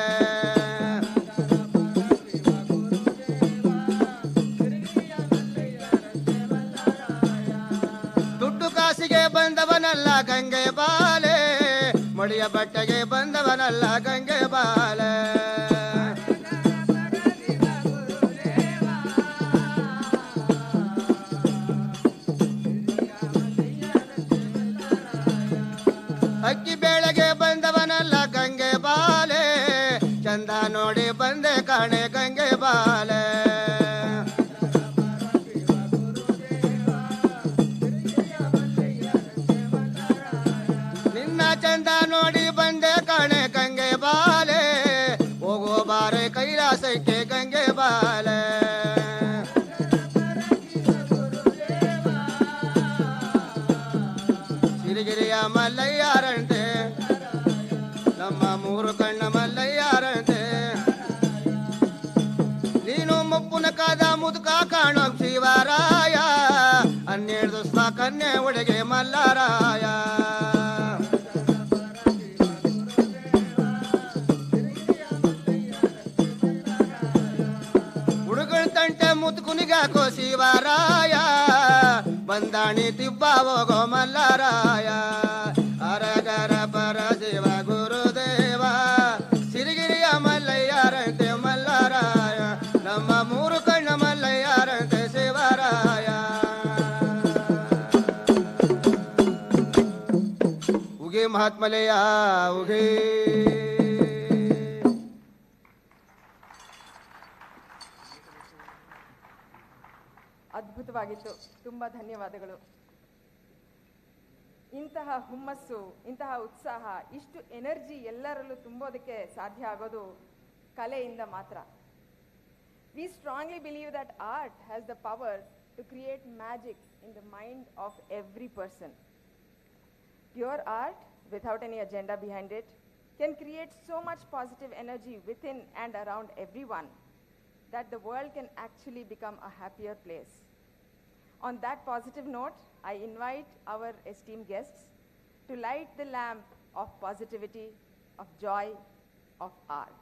ದುಡ್ಡು ಕಾಸಿಗೆ ಬಂದವನಲ್ಲ ಗಂಗೆ ಬಾಲೆ ಒಡೆಯ ಬಟ್ಟೆಗೆ ಬಂದವನಲ್ಲ ಗಂಗೆ ಬಾಲ. ಅಕ್ಕಿ ಬೇಳೆಗೆ ಬಂದವನಲ್ಲ ಗಂಗೆ ಬಾಲೆ, ಚಂದ ನೋಡಿ ಬಂದೆ ಕಾಣೆ ಗಂಗೆ ಬಾಲೆ. ನಿನ್ನ ಚಂದ ನೋಡಿ ಬಂದೆ ಕಾಣೆ ಗಂಗೆ ಬಾಲೆ, ಹೋಗೋ ಬಾರೆ ಕೈಲಾಸಕ್ಕೆ ಗಂಗೆ ಬಾಲೆ. ಸಿರಿಗಿರಿಯ ಮಲ್ಲಯ್ಯಾರಂತೆ, ನಮ್ಮ ಮೂರು ಕಣ್ಣ ಮಲ್ಲಯ್ಯಾರಂತೆ, ನೀನು ಮುಪ್ಪುನ ಕಾದ ಮುದುಕ ಕಾಣೋ ಶಿವರಾಯ, 12 ದಿವಸ ಕನ್ಯೆ ಒಳಗೆ ಮಲ್ಲರಾಯ. ಹುಡುಗನ ತಂಟೆ ಮುದುಕುನಿಗಾಕೋ ಶಿವರಾಯ, ಬಂದಾಣಿ ತಿಬ್ಬ ಹೋಗೋ ಮಲ್ಲರಾಯ. ಅರಗರ ಪರ ಶಿವ ಗುರುದೇವ, ಸಿರಿಗಿರಿಯ ಮಲ್ಲಯ್ಯಾರಂತೆ ಮಲ್ಲರಾಯ, ನಮ್ಮ ಮೂರು ಕಣ್ಣ ಮಲ್ಲಯ್ಯಾರಂತೆ ಶಿವರಾಯ. ಉಗಿ ಮಹಾತ್ಮಲೆಯ ಉಗಿ. ಅದ್ಭುತವಾಗಿತ್ತು, ತುಂಬ ಧನ್ಯವಾದಗಳು. ಇಂತಹ ಹುಮ್ಮಸ್ಸು, ಇಂತಹ ಉತ್ಸಾಹ, ಇಷ್ಟು ಎನರ್ಜಿ ಎಲ್ಲರಲ್ಲೂ ತುಂಬೋದಕ್ಕೆ ಸಾಧ್ಯ ಆಗೋದು ಕಲೆಯಿಂದ ಮಾತ್ರ. We strongly believe that art has the power to create magic in the mind of every person. Pure art without any agenda behind it can create so much positive energy within and around everyone that the world can actually become a happier place. On that positive note, I invite our esteemed guests to light the lamp of positivity, of joy, of art.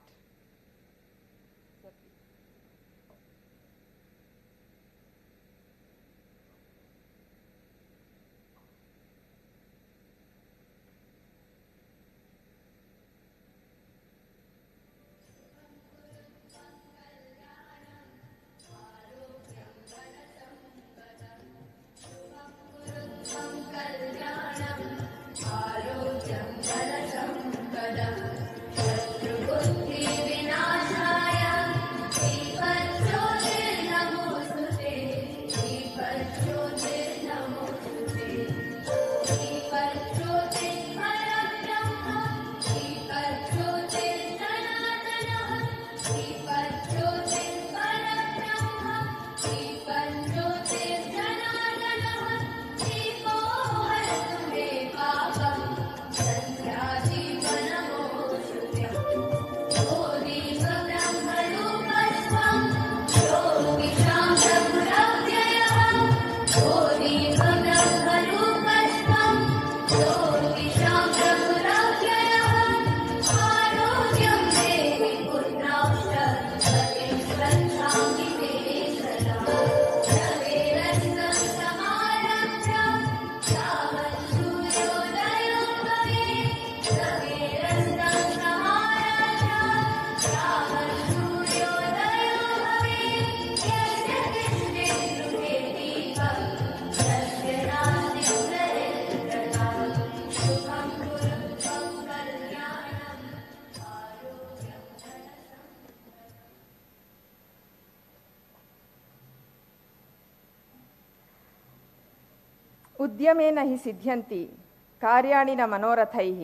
उद्यमेन हि सिद्ध्यन्ति कार्याणि न मनोरथैः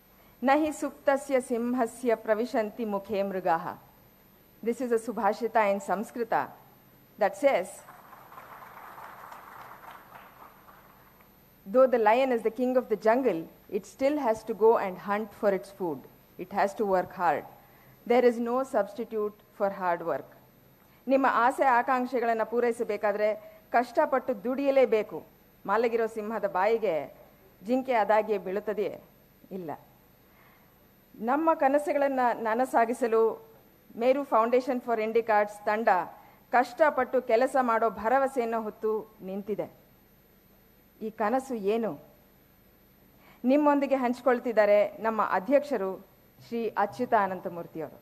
न हि सुप्तस्य सिंहस्य प्रविशन्ति मुखे मृगाः. This is a subhashita in Sanskrita that says, though the lion is the king of the jungle, it still has to go and hunt for its food. It has to work hard. There is no substitute for hard work. ನಿಮ್ಮ ಆಸೆ ಆಕಾಂಕ್ಷೆಗಳನ್ನು ಪೂರೈಸಬೇಕಾದ್ರೆ ಕಷ್ಟಪಟ್ಟು ದುಡಿಯಲೇಬೇಕು. ಮಲಗಿರೋ ಸಿಂಹದ ಬಾಯಿಗೆ ಜಿಂಕೆ ಆದಾಗಿಯೇ ಬೀಳುತ್ತದೆಯೇ? ಇಲ್ಲ. ನಮ್ಮ ಕನಸುಗಳನ್ನು ನನಸಾಗಿಸಲು ಮೇರು ಫೌಂಡೇಶನ್ ಫಾರ್ ಇಂಡಿಕ್ ಆರ್ಟ್ಸ್ ತಂಡ ಕಷ್ಟಪಟ್ಟು ಕೆಲಸ ಮಾಡೋ ಭರವಸೆಯನ್ನು ಹೊತ್ತು ನಿಂತಿದೆ. ಈ ಕನಸು ಏನು? ನಿಮ್ಮೊಂದಿಗೆ ಹಂಚಿಕೊಳ್ತಿದ್ದಾರೆ ನಮ್ಮ ಅಧ್ಯಕ್ಷರು ಶ್ರೀ ಅಚ್ಯುತಾನಂತಮೂರ್ತಿಯವರು.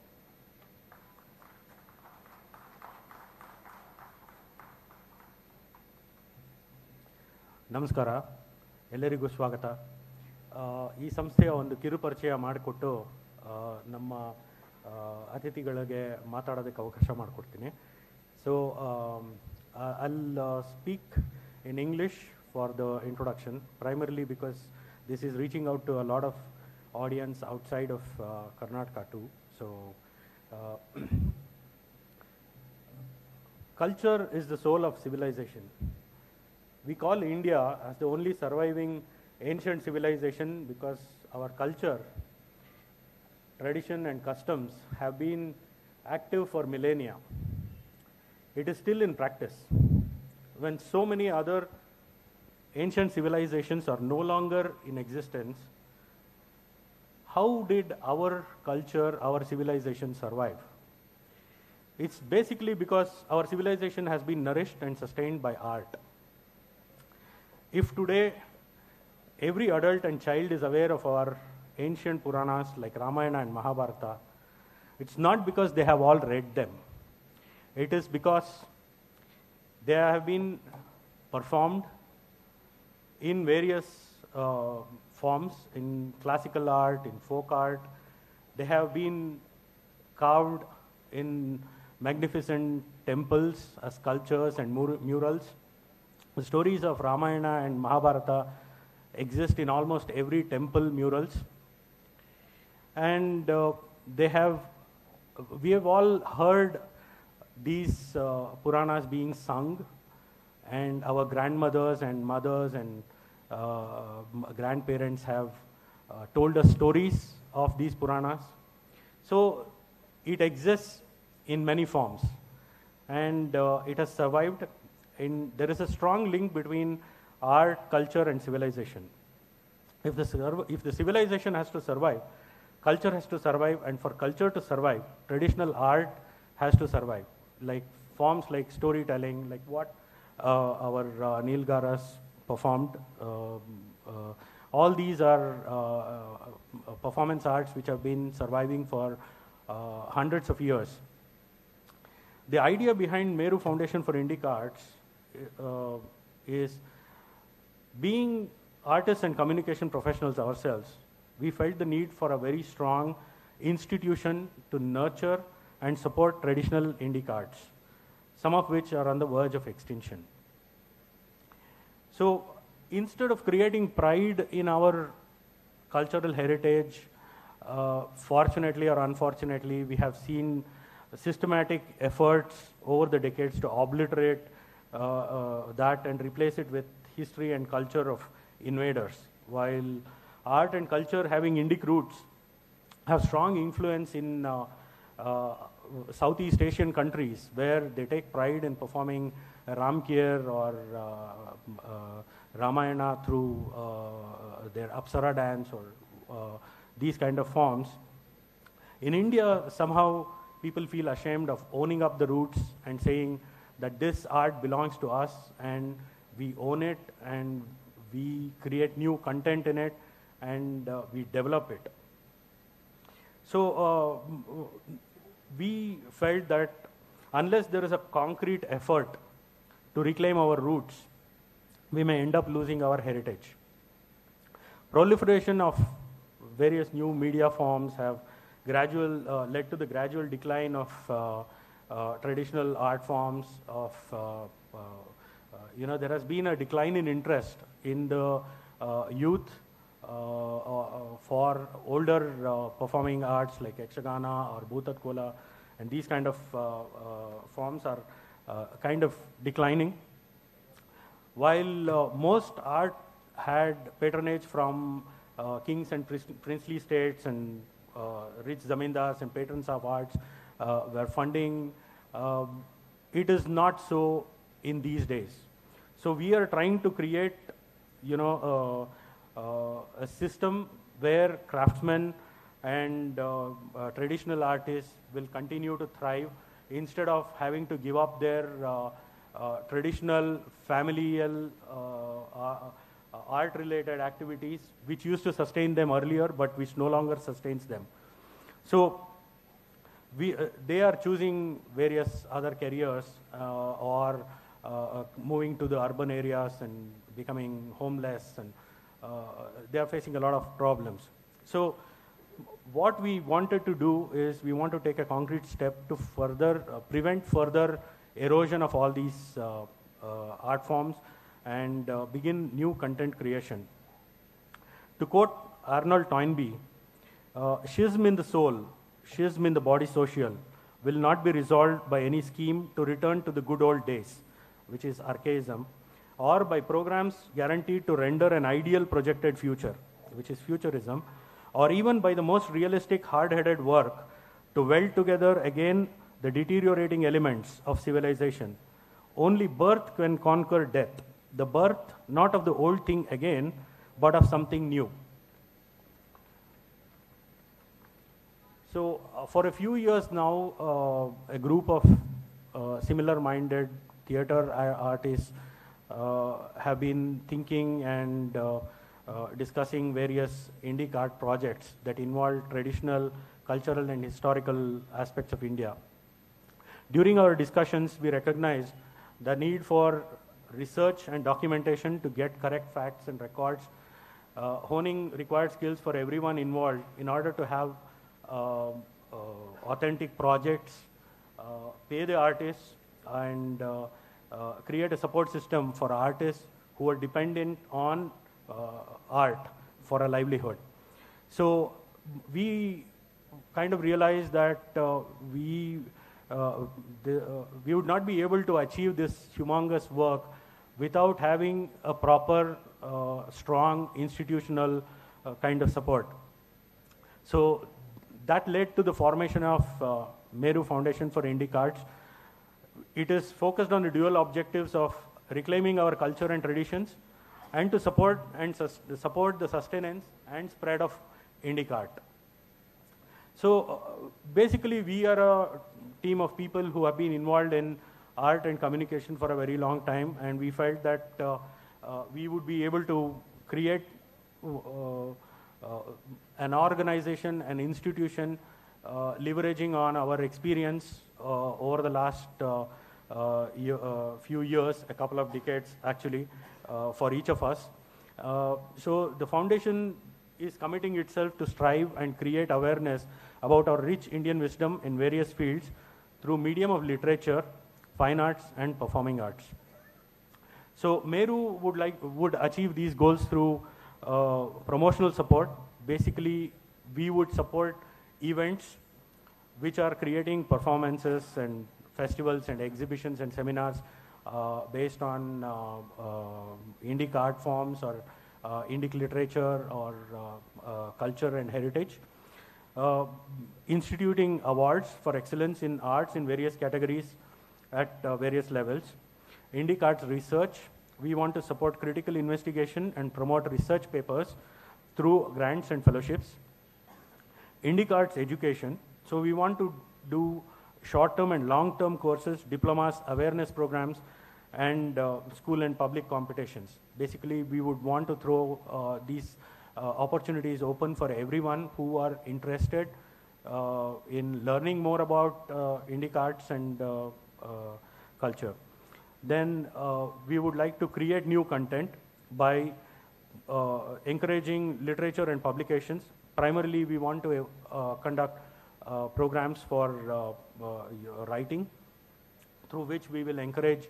ನಮಸ್ಕಾರ, ಎಲ್ಲರಿಗೂ ಸ್ವಾಗತ. ಈ ಸಂಸ್ಥೆಯ ಒಂದು ಕಿರುಪರಿಚಯ ಮಾಡಿಕೊಟ್ಟು ನಮ್ಮ ಅತಿಥಿಗಳಿಗೆ ಮಾತಾಡೋದಕ್ಕೆ ಅವಕಾಶ ಮಾಡಿಕೊಡ್ತೀನಿ. So I'll speak in English for the introduction, primarily because this is reaching out to a lot of audience outside of Karnataka too. So culture is the soul of civilization. We call India as the only surviving ancient civilization because our culture, tradition and customs have been active for millennia. It is still in practice. When so many other ancient civilizations are no longer in existence, how did our culture, our civilization survive? It's basically because our civilization has been nourished and sustained by art. If today every adult and child is aware of our ancient Puranas like Ramayana and Mahabharata, it's not because they have all read them. It is because they have been performed in various forms, in classical art, in folk art. They have been carved in magnificent temples as sculptures and murals. The stories of Ramayana and Mahabharata exist in almost every temple murals. And we have all heard these Puranas being sung, and our grandmothers and mothers and grandparents have told us stories of these Puranas. So it exists in many forms, and it has survived. There is a strong link between art, culture and civilization. If the civilization has to survive, culture has to survive, and for culture to survive, traditional art has to survive. Like forms like storytelling, like what our Neil Garas performed. All these are performance arts which have been surviving for hundreds of years. The idea behind Meru Foundation for Indic Arts is, being artists and communication professionals ourselves, we felt the need for a very strong institution to nurture and support traditional Indic arts, some of which are on the verge of extinction. So instead of creating pride in our cultural heritage, fortunately or unfortunately, we have seen systematic efforts over the decades to obliterate that and replace it with history and culture of invaders. While art and culture having Indic roots have strong influence in Southeast Asian countries, where they take pride in performing Ramkir or Ramayana through their Apsara dance or these kind of forms. In India, somehow people feel ashamed of owning up the roots and saying that this art belongs to us and we own it and we create new content in it and we develop it. So we felt that unless there is a concrete effort to reclaim our roots, we may end up losing our heritage. Proliferation of various new media forms have led to the gradual decline of traditional art forms. There has been a decline in interest in the youth for older performing arts like Yakshagana or Bhutat Kola, and these kind of forms are kind of declining. While most art had patronage from kings and princely states and rich zamindars and patrons of arts were funding, it is not so in these days. So we are trying to create, a system where craftsmen and traditional artists will continue to thrive instead of having to give up their traditional familial art-related activities which used to sustain them earlier, but which no longer sustains them. So they are choosing various other careers or moving to the urban areas and becoming homeless, and they are facing a lot of problems. So what we wanted to do is we want to take a concrete step to further prevent further erosion of all these art forms and begin new content creation. To quote Arnold Toynbee, schism in the soul, schism in the body social, will not be resolved by any scheme to return to the good old days, which is archaism, or by programs guaranteed to render an ideal projected future, which is futurism, or even by the most realistic hard-headed work to weld together again the deteriorating elements of civilization. Only birth can conquer death, the birth not of the old thing again, but of something new. So for a few years now, a group of similar-minded theater artists have been thinking and discussing various indie art projects that involve traditional, cultural, and historical aspects of India. During our discussions, we recognized the need for research and documentation to get correct facts and records, honing required skills for everyone involved in order to have authentic projects, pay the artists, and create a support system for artists who are dependent on art for a livelihood. So we kind of realized that we would not be able to achieve this humongous work without having a proper, strong institutional kind of support. So that led to the formation of Meru Foundation for Indic Arts. It is focused on the dual objectives of reclaiming our culture and traditions and to support the sustenance and spread of Indic art. So basically we are a team of people who have been involved in art and communication for a very long time, and we felt that we would be able to create an organization, an institution, leveraging on our experience over the last few years, a couple of decades actually, for each of us. So the foundation is committing itself to strive and create awareness about our rich Indian wisdom in various fields through medium of literature, fine arts, and performing arts. So Meru would achieve these goals through promotional support. Basically, we would support events which are creating performances and festivals and exhibitions and seminars based on Indic art forms or Indic literature or culture and heritage. Instituting awards for excellence in arts in various categories at various levels. Indic arts research, we want to support critical investigation and promote research papers through grants and fellowships. Indic arts education, so we want to do short-term and long-term courses, diplomas, awareness programs, and school and public competitions. Basically, we would want to throw these opportunities open for everyone who are interested in learning more about Indic arts and culture. Then we would like to create new content by encouraging literature and publications. Primarily, we want to conduct programs for writing, through which we will encourage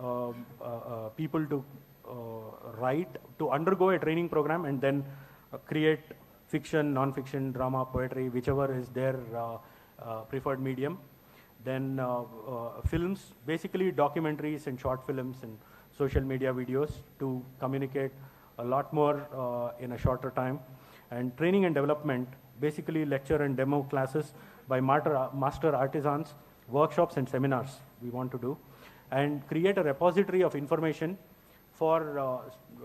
people to write, to undergo a training program and then create fiction, non-fiction, drama, poetry, whichever is their preferred medium. Then films, basically documentaries and short films and social media videos to communicate a lot more in a shorter time. And training and development, basically lecture and demo classes by master artisans, workshops and seminars we want to do. And create a repository of information for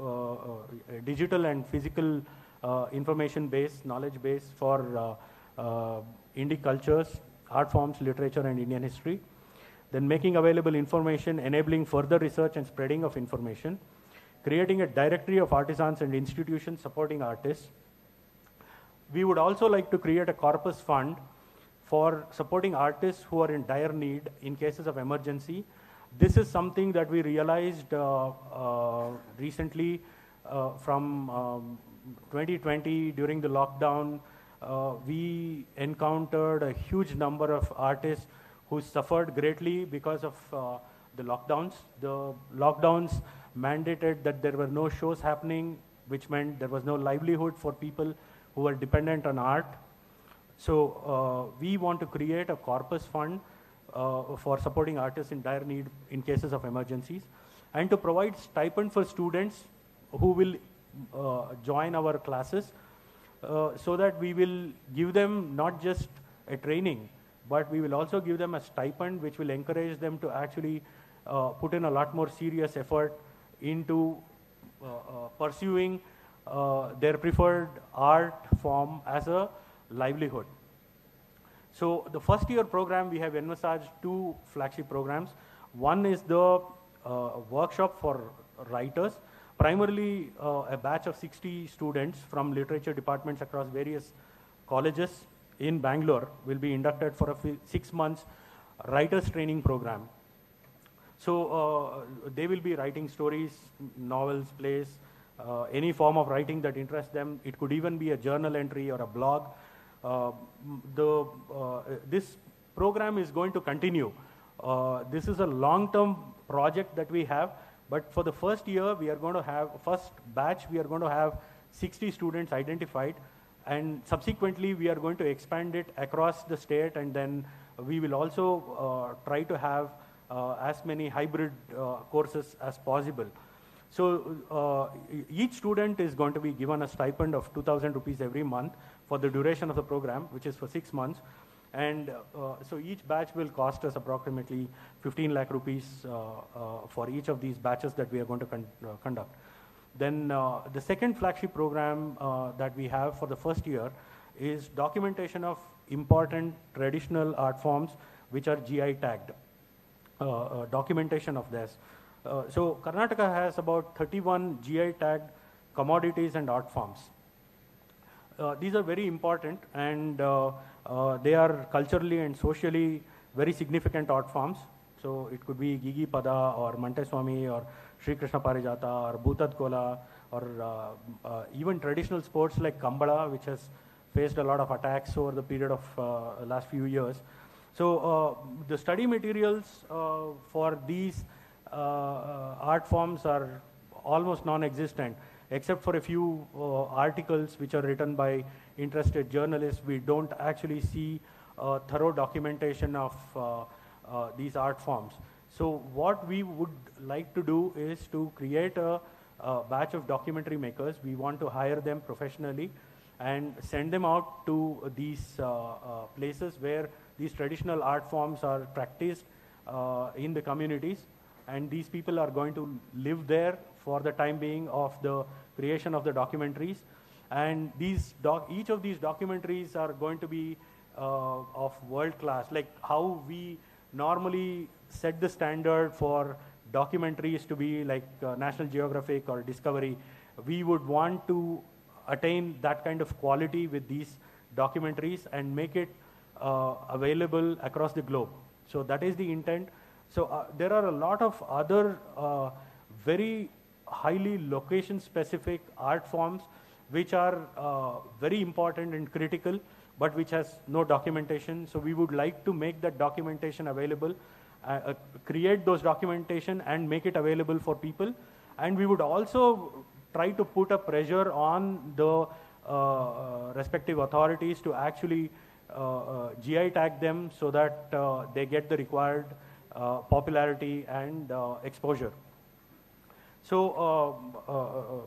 digital and physical information base, knowledge base for Indic cultures, art forms, literature, and Indian history. Then making available information, enabling further research and spreading of information. creating a directory of artisans and institutions supporting artists. We would also like to create a corpus fund for supporting artists who are in dire need in cases of emergency. This is something that we realized recently from 2020 during the lockdown. We encountered a huge number of artists who suffered greatly because of the lockdowns. The lockdowns mandated that there were no shows happening, which meant there was no livelihood for people who were dependent on art. So we want to create a corpus fund for supporting artists in dire need in cases of emergencies, and to provide stipend for students who will join our classes, so that we will give them not just a training, but we will also give them a stipend which will encourage them to actually put in a lot more serious effort into pursuing their preferred art form as a livelihood. So the first year program, we have envisaged two flagship programs. One is the workshop for writers, primarily a batch of 60 students from literature departments across various colleges in Bangalore will be inducted for a 6 months writers training program. So they will be writing stories, novels, plays, any form of writing that interests them. It could even be a journal entry or a blog. This program is going to continue. This is a long-term project that we have, but for the first year, we are going to have, first batch, we are going to have 60 students identified, and subsequently, we are going to expand it across the state, and then we will also try to have as many hybrid courses as possible. So each student is going to be given a stipend of 2,000 rupees every month for the duration of the program, which is for 6 months. And so each batch will cost us approximately 15 lakh rupees for each of these batches that we are going to conduct. Then the second flagship program that we have for the first year is documentation of important traditional art forms which are GI tagged, documentation of this. So Karnataka has about 31 GI tagged commodities and art forms. These are very important, and they are culturally and socially very significant art forms. So it could be Gigi Pada or Manteswami or Sri Krishna Parijata or Bhutad Kola, or even traditional sports like Kambala, which has faced a lot of attacks over the period of last few years. So the study materials for these art forms are almost non-existent, except for a few articles which are written by interested journalists. We don't actually see thorough documentation of these art forms. So what we would like to do is to create a batch of documentary makers. We want to hire them professionally and send them out to these places where these traditional art forms are practiced in the communities. And these people are going to live there for the time being of the creation of the documentaries. And these each of these documentaries are going to be of world class, like how we normally set the standard for documentaries to be like National Geographic or Discovery. We would want to attain that kind of quality with these documentaries and make it available across the globe. So that is the intent. So there are a lot of other very highly location-specific art forms which are very important and critical, but which has no documentation. So we would like to make that documentation available, create those documentation and make it available for people. And we would also try to put a pressure on the respective authorities to actually GI tag them so that they get the required popularity and exposure. So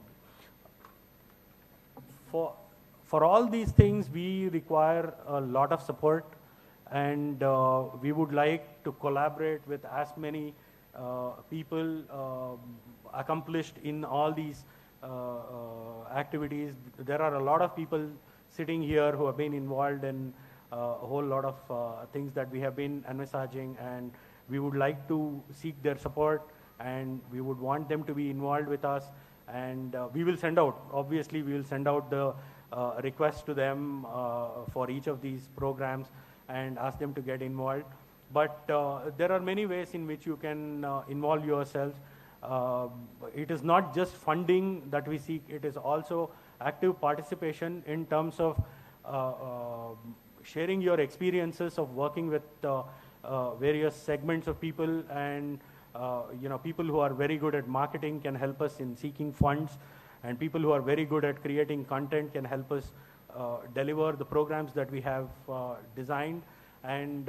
for all these things, we require a lot of support, and we would like to collaborate with as many people accomplished in all these activities. There are a lot of people sitting here who have been involved in a whole lot of things that we have been envisaging, and we would like to seek their support and we would want them to be involved with us. And we will send out, obviously, we will send out the requests to them for each of these programs and ask them to get involved. But there are many ways in which you can involve yourselves. It is not just funding that we seek, it is also active participation in terms of sharing your experiences of working with various segments of people, and people who are very good at marketing can help us in seeking funds, and people who are very good at creating content can help us deliver the programs that we have designed. And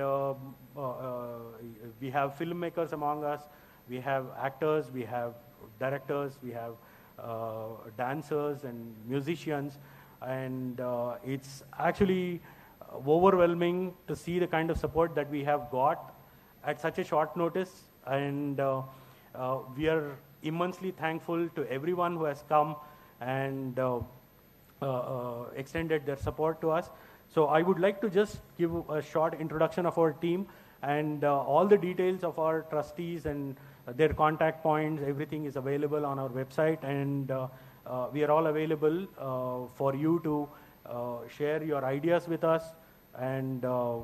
we have filmmakers among us, we have actors, we have directors, we have dancers and musicians, and it's actually overwhelming to see the kind of support that we have got at such a short notice. And we are immensely thankful to everyone who has come and extended their support to us. So I would like to just give a short introduction of our team, and all the details of our trustees and their contact points, everything is available on our website, and we are all available for you to share your ideas with us and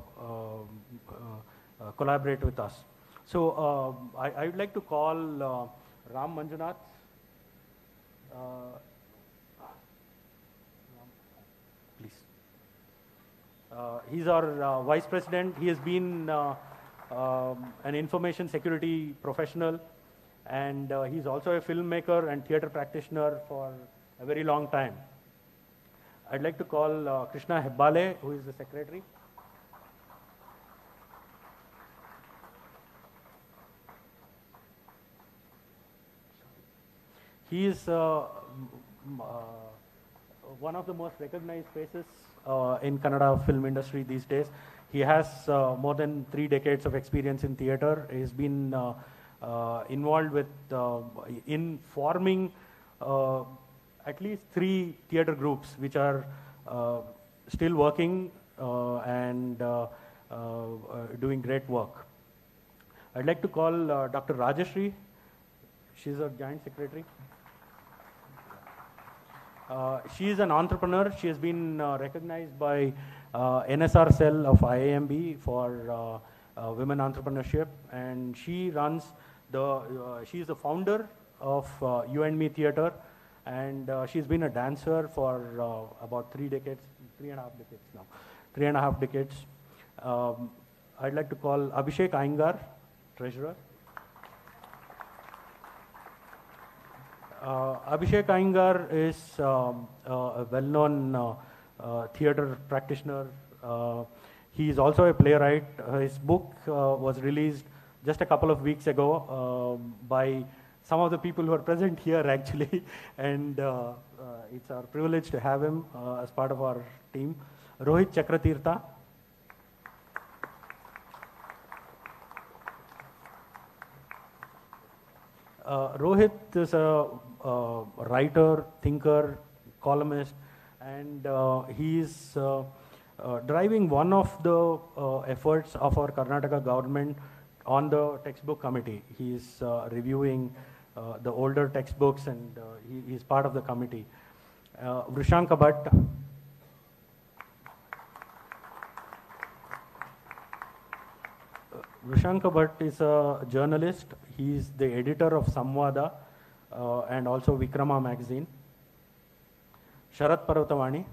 collaborate with us. So I would like to call Ram Manjunath. Please. He's our Vice President. He has been an information security professional, and he's also a filmmaker and theater practitioner for a very long time. I'd like to call Krishna Hebbale, who is the secretary. He is one of the most recognized faces in Kannada film industry these days. He has more than 3 decades of experience in theater. He's been involved with in forming at least 3 theater groups which are still working and doing great work. I'd like to call Dr. Rajashri. She's our joint secretary. She is an entrepreneur. She has been recognized by NSR cell of IIMB for women entrepreneurship, and she runs she is the founder of You and Me Theatre, and she's been a dancer for about 3 decades, 3.5 decades now, 3.5 decades. I'd like to call Abhishek Iyengar, treasurer. Abhishek Iyengar is a well-known theater practitioner. He is also a playwright. His book was released just a couple of weeks ago by some of the people who are present here actually, and it's our privilege to have him as part of our team. Rohit Chakratirtha. Rohit is a writer, thinker, columnist, and he is driving one of the efforts of our Karnataka government on the textbook committee. He is reviewing the older textbooks, and he is part of the committee. Vrishanka Bhatt. Vrishanka Bhatt is a journalist. He is the editor of Samvada and also Vikrama magazine. Sharat Parvatavani.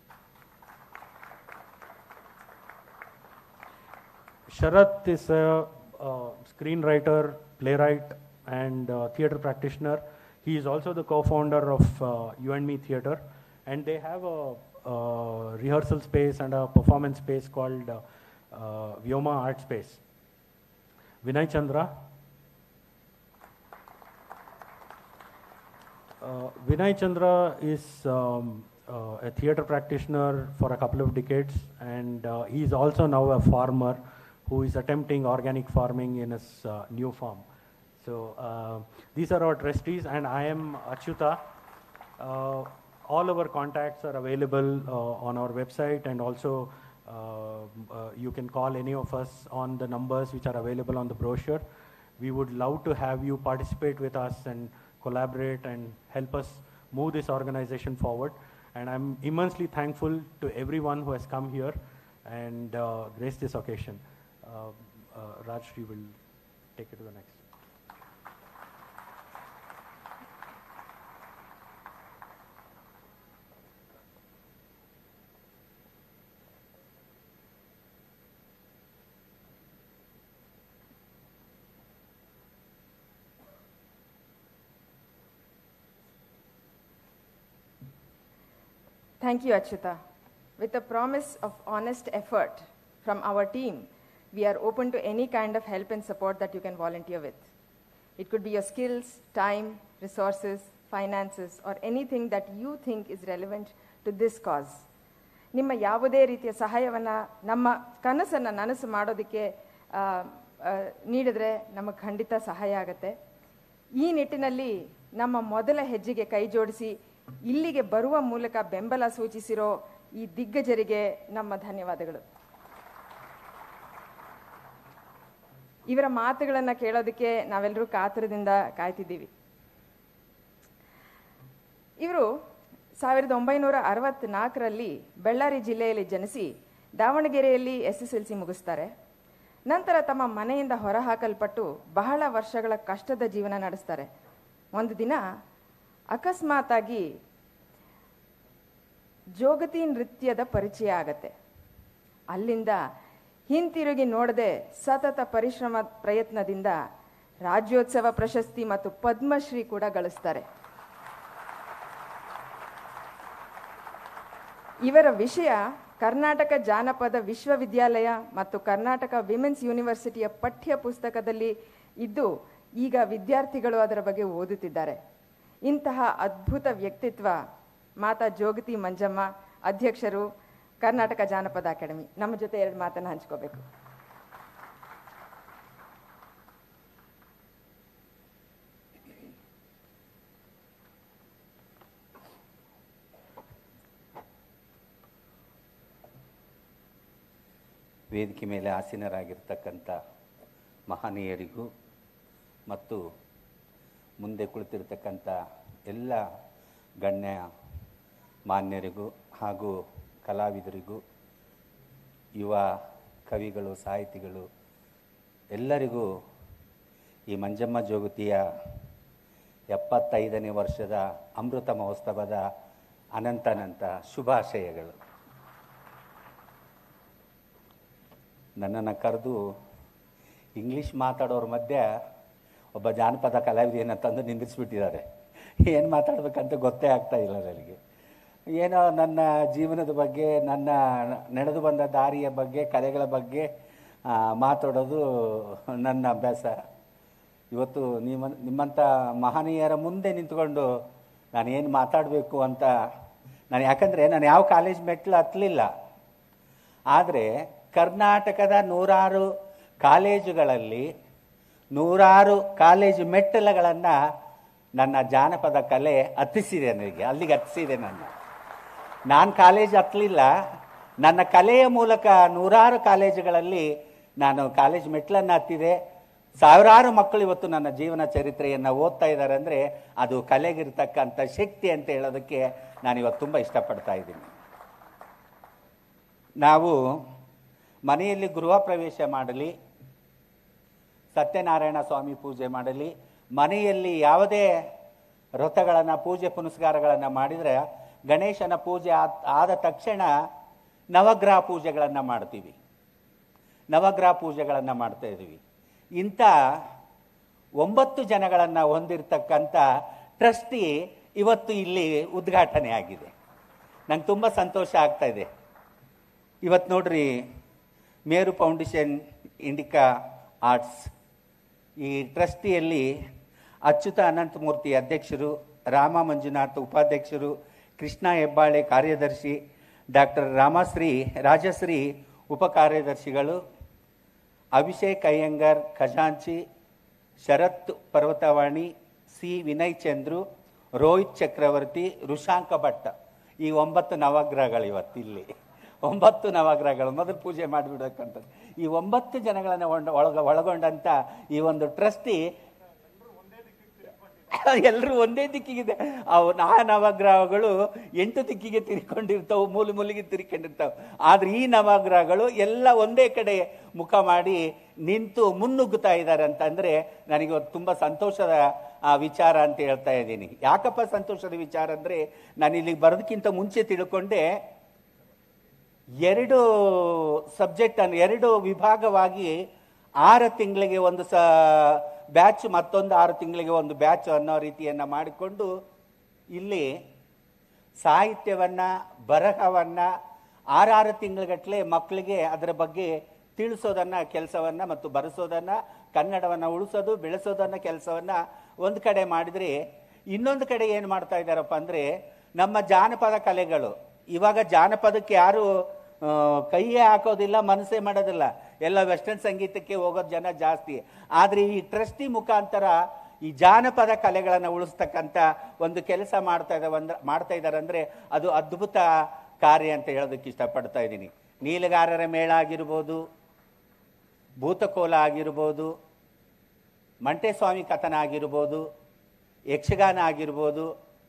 Sharat is a screenwriter, playwright, and theatre practitioner. He is also the co-founder of You and Me Theatre, and they have a rehearsal space and a performance space called Vyoma Art Space. Vinay Chandra. Vinay Chandra is a theatre practitioner for a couple of decades, and he is also now a farmer who is attempting organic farming in his new farm. So these are our trustees, and I am Achyuta. All our contacts are available on our website, and also you can call any of us on the numbers which are available on the brochure. we would love to have you participate with us and collaborate and help us move this organization forward. And I'm immensely thankful to everyone who has come here and graced this occasion. Rajshri will take it to the next. Thank you, Achyuta. With the promise of honest effort from our team, we are open to any kind of help and support that you can volunteer with. It could be your skills, time, resources, finances, or anything that you think is relevant to this cause. ನಿಮ್ಮ ಯಾವುದೇ ರೀತಿಯ ಸಹಾಯವನ್ನು ನಮ್ಮ ಕನಸನ್ನು ನನಸು ಮಾಡೋದಕ್ಕೆ ನೀಡಿದ್ರೆ ನಮಗೆ ಖಂಡಿತ ಸಹಾಯ ಆಗುತ್ತೆ. ಈ ನಿಟ್ಟಿನಲ್ಲಿ ನಮ್ಮ ಮೊದಲ ಹೆಜ್ಜೆಗೆ ಕೈ ಜೋಡಿಸಿ ಇಲ್ಲಿಗೆ ಬರುವ ಮೂಲಕ ಬೆಂಬಲ ಸೂಚಿಸಿರೋ ಈ ದಿಗ್ಗಜರಿಗೆ ನಮ್ಮ ಧನ್ಯವಾದಗಳು. ಇವರ ಮಾತುಗಳನ್ನು ಕೇಳೋದಕ್ಕೆ ನಾವೆಲ್ಲರೂ ಕಾತರದಿಂದ ಕಾಯ್ತಿದ್ದೀವಿ. ಇವರು 1964ರಲ್ಲಿ ಬಳ್ಳಾರಿ ಜಿಲ್ಲೆಯಲ್ಲಿ ಜನಿಸಿ ದಾವಣಗೆರೆಯಲ್ಲಿ SSLC ಮುಗಿಸ್ತಾರೆ. ನಂತರ ತಮ್ಮ ಮನೆಯಿಂದ ಹೊರಹಾಕಲ್ಪಟ್ಟು ಬಹಳ ವರ್ಷಗಳ ಕಷ್ಟದ ಜೀವನ ನಡೆಸ್ತಾರೆ. ಒಂದು ದಿನ ಅಕಸ್ಮಾತಾಗಿ ಜೋಗತಿ ನೃತ್ಯದ ಪರಿಚಯ ಆಗತ್ತೆ. ಅಲ್ಲಿಂದ ಹಿಂತಿರುಗಿ ನೋಡದೆ ಸತತ ಪರಿಶ್ರಮ ಪ್ರಯತ್ನದಿಂದ ರಾಜ್ಯೋತ್ಸವ ಪ್ರಶಸ್ತಿ ಮತ್ತು ಪದ್ಮಶ್ರೀ ಕೂಡ ಗಳಿಸ್ತಾರೆ. ಇವರ ವಿಷಯ ಕರ್ನಾಟಕ ಜಾನಪದ ವಿಶ್ವವಿದ್ಯಾಲಯ ಮತ್ತು ಕರ್ನಾಟಕ ವಿಮೆನ್ಸ್ ಯೂನಿವರ್ಸಿಟಿಯ ಪಠ್ಯ ಪುಸ್ತಕದಲ್ಲಿ ಇದ್ದು ಈಗ ವಿದ್ಯಾರ್ಥಿಗಳು ಅದರ ಬಗ್ಗೆ ಓದುತ್ತಿದ್ದಾರೆ. ಇಂತಹ ಅದ್ಭುತ ವ್ಯಕ್ತಿತ್ವ ಮಾತಾ ಜೋಗತಿ ಮಂಜಮ್ಮ, ಅಧ್ಯಕ್ಷರು, ಕರ್ನಾಟಕ ಜಾನಪದ ಅಕಾಡೆಮಿ. ನಮ್ಮ ಜೊತೆ ಎರಡು ಮಾತನ್ನು ಹಂಚ್ಕೋಬೇಕು. ವೇದಿಕೆ ಮೇಲೆ ಆಸೀನರಾಗಿರ್ತಕ್ಕಂಥ ಮಹನೀಯರಿಗೂ ಮತ್ತು ಮುಂದೆ ಕುಳಿತಿರ್ತಕ್ಕಂಥ ಎಲ್ಲ ಗಣ್ಯ ಮಾನ್ಯರಿಗೂ ಹಾಗೂ ಕಲಾವಿದರಿಗೂ, ಯುವ ಕವಿಗಳು, ಸಾಹಿತಿಗಳು ಎಲ್ಲರಿಗೂ ಈ ಮಂಜಮ್ಮ ಜೋಗತಿಯ 75ನೇ ವರ್ಷದ ಅಮೃತ ಮಹೋತ್ಸವದ ಅನಂತ ಶುಭಾಶಯಗಳು. ನನ್ನನ್ನು ಕರೆದು ಇಂಗ್ಲೀಷ್ ಮಾತಾಡೋರ ಮಧ್ಯೆ ಒಬ್ಬ ಜಾನಪದ ಕಲಾವಿದೆಯನ್ನು ತಂದು ನಿಂದಿರಿಸ್ಬಿಟ್ಟಿದ್ದಾರೆ. ಏನು ಮಾತಾಡಬೇಕಂತ ಗೊತ್ತೇ ಆಗ್ತಾ ಇಲ್ಲ ನನಗೆ. ಏನೋ ನನ್ನ ಜೀವನದ ಬಗ್ಗೆ, ನನ್ನ ನಡೆದು ಬಂದ ದಾರಿಯ ಬಗ್ಗೆ, ಕಲೆಗಳ ಬಗ್ಗೆ ಮಾತಾಡೋದು ನನ್ನ ಅಭ್ಯಾಸ. ಇವತ್ತು ನಿಮ್ಮಂಥ ಮಹನೀಯರ ಮುಂದೆ ನಿಂತ್ಕೊಂಡು ನಾನು ಏನು ಮಾತಾಡಬೇಕು ಅಂತ ಯಾಕಂದರೆ ನಾನು ಯಾವ ಕಾಲೇಜ್ ಮೆಟ್ಲು ಹತ್ತಲಿಲ್ಲ. ಆದರೆ ಕರ್ನಾಟಕದ 100 ಕಾಲೇಜುಗಳಲ್ಲಿ 100 ಕಾಲೇಜು ಮೆಟ್ಟಲುಗಳನ್ನು ನನ್ನ ಜಾನಪದ ಕಲೆ ಹತ್ತಿಸಿದೆ. ನನಗೆ ಅಲ್ಲಿಗೆ ಹತ್ತಿಸಿದೆ. ನಾನು ಕಾಲೇಜ್ ಹತ್ತಲಿಲ್ಲ, ನನ್ನ ಕಲೆಯ ಮೂಲಕ 100 ಕಾಲೇಜುಗಳಲ್ಲಿ ನಾನು ಕಾಲೇಜ್ ಮೆಟ್ಟಲನ್ನು ಹತ್ತಿದೆ. ಸಾವಿರಾರು ಮಕ್ಕಳು ಇವತ್ತು ನನ್ನ ಜೀವನ ಚರಿತ್ರೆಯನ್ನು ಓದ್ತಾ ಇದ್ದಾರೆ ಅಂದರೆ ಅದು ಕಲೆಗಿರ್ತಕ್ಕಂಥ ಶಕ್ತಿ ಅಂತ ಹೇಳೋದಕ್ಕೆ ನಾನಿವತ್ತು ತುಂಬ ಇಷ್ಟಪಡ್ತಾ ಇದ್ದೀನಿ. ನಾವು ಮನೆಯಲ್ಲಿ ಗೃಹ ಪ್ರವೇಶ ಮಾಡಲಿ, ಸತ್ಯನಾರಾಯಣ ಸ್ವಾಮಿ ಪೂಜೆ ಮಾಡಲಿ, ಮನೆಯಲ್ಲಿ ಯಾವುದೇ ವ್ರತಗಳನ್ನು, ಪೂಜೆ ಪುನಸ್ಕಾರಗಳನ್ನು ಮಾಡಿದರೆ ಗಣೇಶನ ಪೂಜೆ ಆದ ತಕ್ಷಣ ನವಗ್ರಹ ಪೂಜೆಗಳನ್ನು ಮಾಡ್ತೀವಿ. ನವಗ್ರಹ ಪೂಜೆಗಳನ್ನು ಮಾಡ್ತಾ ಇದ್ದೀವಿ. ಇಂಥ 9 ಜನಗಳನ್ನು ಹೊಂದಿರತಕ್ಕಂಥ ಟ್ರಸ್ಟಿ ಇವತ್ತು ಇಲ್ಲಿ ಉದ್ಘಾಟನೆ ಆಗಿದೆ. ನಂಗೆ ತುಂಬ ಸಂತೋಷ ಆಗ್ತಾ ಇದೆ. ಇವತ್ತು ನೋಡ್ರಿ, ಮೇರು ಫೌಂಡೇಶನ್ ಇಂಡಿಕಾ ಆರ್ಟ್ಸ್ ಈ ಟ್ರಸ್ಟಿಯಲ್ಲಿ ಅಚ್ಯುತ ಅನಂತಮೂರ್ತಿ ಅಧ್ಯಕ್ಷರು, ರಾಮ ಮಂಜುನಾಥ್ ಉಪಾಧ್ಯಕ್ಷರು, ಕೃಷ್ಣ ಹೆಬ್ಬಾಳೆ ಕಾರ್ಯದರ್ಶಿ, ಡಾಕ್ಟರ್ ರಾಜಶ್ರೀ ಉಪಕಾರ್ಯದರ್ಶಿಗಳು, ಅಭಿಷೇಕ್ ಅಯ್ಯಂಗಾರ್ ಖಜಾಂಚಿ, ಶರತ್ ಪರ್ವತವಾಣಿ, ಸಿ ವಿನಯ್ ಚಂದ್ರು, ರೋಹಿತ್ ಚಕ್ರವರ್ತಿ, ಋಷಾಂಕ ಭಟ್. ಈ 9 ನವಗ್ರಹಗಳು ಇವತ್ತಿಲ್ಲಿ 9 ನವಗ್ರಹಗಳು ಮೊದಲು ಪೂಜೆ ಮಾಡಿಬಿಡಕ್ಕಂಥದ್ದು. ಈ 9 ಜನಗಳನ್ನು ಒಳಗೊಂಡಂಥ ಈ ಒಂದು ಟ್ರಸ್ಟಿ ಎಲ್ಲರೂ ಒಂದೇ ದಿಕ್ಕಿಗಿದೆ. ಅವು ನವಗ್ರಹಗಳು 8 ದಿಕ್ಕಿಗೆ ತಿರ್ಕೊಂಡಿರ್ತಾವೆ, ಮೂಲಿಗೆ ತಿರ್ಕೊಂಡಿರ್ತಾವೆ. ಆದ್ರೆ ಈ ನವಗ್ರಹಗಳು ಎಲ್ಲ ಒಂದೇ ಕಡೆ ಮುಖ ಮಾಡಿ ನಿಂತು ಮುನ್ನುಗ್ಗುತ್ತಾ ಇದ್ದಾರೆ ಅಂತಂದ್ರೆ ನನಗೆ ತುಂಬಾ ಸಂತೋಷದ ವಿಚಾರ ಅಂತ ಹೇಳ್ತಾ ಇದ್ದೀನಿ. ಯಾಕಪ್ಪ ಸಂತೋಷದ ವಿಚಾರ ಅಂದ್ರೆ, ನಾನು ಇಲ್ಲಿಗೆ ಬರೋದಕ್ಕಿಂತ ಮುಂಚೆ ತಿಳ್ಕೊಂಡೆ 2 ಸಬ್ಜೆಕ್ಟ್ ಅನ್ನು 2 ವಿಭಾಗವಾಗಿ 6 ತಿಂಗಳಿಗೆ ಒಂದು ಬ್ಯಾಚ್, ಮತ್ತೊಂದು 6 ತಿಂಗಳಿಗೆ ಒಂದು ಬ್ಯಾಚ್ ಅನ್ನೋ ರೀತಿಯನ್ನ ಮಾಡಿಕೊಂಡು ಇಲ್ಲಿ ಸಾಹಿತ್ಯವನ್ನ, ಬರಹವನ್ನ 6 ತಿಂಗಳಗಟ್ಟಲೆ ಮಕ್ಕಳಿಗೆ ಅದರ ಬಗ್ಗೆ ತಿಳಿಸೋದನ್ನ ಕೆಲಸವನ್ನ ಮತ್ತು ಬರೆಸೋದನ್ನ, ಕನ್ನಡವನ್ನ ಉಳಿಸೋದು ಬೆಳೆಸೋದನ್ನ ಕೆಲಸವನ್ನ ಒಂದು ಕಡೆ ಮಾಡಿದ್ರೆ, ಇನ್ನೊಂದು ಕಡೆ ಏನು ಮಾಡ್ತಾ ಇದ್ದಾರಪ್ಪ ಅಂದ್ರೆ ನಮ್ಮ ಜಾನಪದ ಕಲೆಗಳು. ಇವಾಗ ಜಾನಪದಕ್ಕೆ ಯಾರು ಕೈಯೇ ಹಾಕೋದಿಲ್ಲ, ಮನಸ್ಸೇ ಮಾಡೋದಿಲ್ಲ, ಎಲ್ಲ ವೆಸ್ಟರ್ನ್ ಸಂಗೀತಕ್ಕೆ ಹೋಗೋದು ಜನ ಜಾಸ್ತಿ. ಆದ್ರೆ ಈ ಟ್ರಸ್ಟಿ ಮುಖಾಂತರ ಈ ಜಾನಪದ ಕಲೆಗಳನ್ನು ಉಳಿಸ್ತಕ್ಕಂಥ ಒಂದು ಕೆಲಸ ಮಾಡ್ತಾ ಇದ್ದಾರೆ ಅಂದ್ರೆ ಅದು ಅದ್ಭುತ ಕಾರ್ಯ ಅಂತ ಹೇಳೋದಕ್ಕೆ ಇಷ್ಟಪಡ್ತಾ ಇದ್ದೀನಿ. ನೀಲಗಾರರ ಮೇಳ ಆಗಿರ್ಬೋದು, ಭೂತಕೋಲ ಆಗಿರ್ಬೋದು, ಮಂಟೇಸ್ವಾಮಿ ಕಥನ ಆಗಿರ್ಬೋದು, ಯಕ್ಷಗಾನ ಆಗಿರ್ಬೋದು,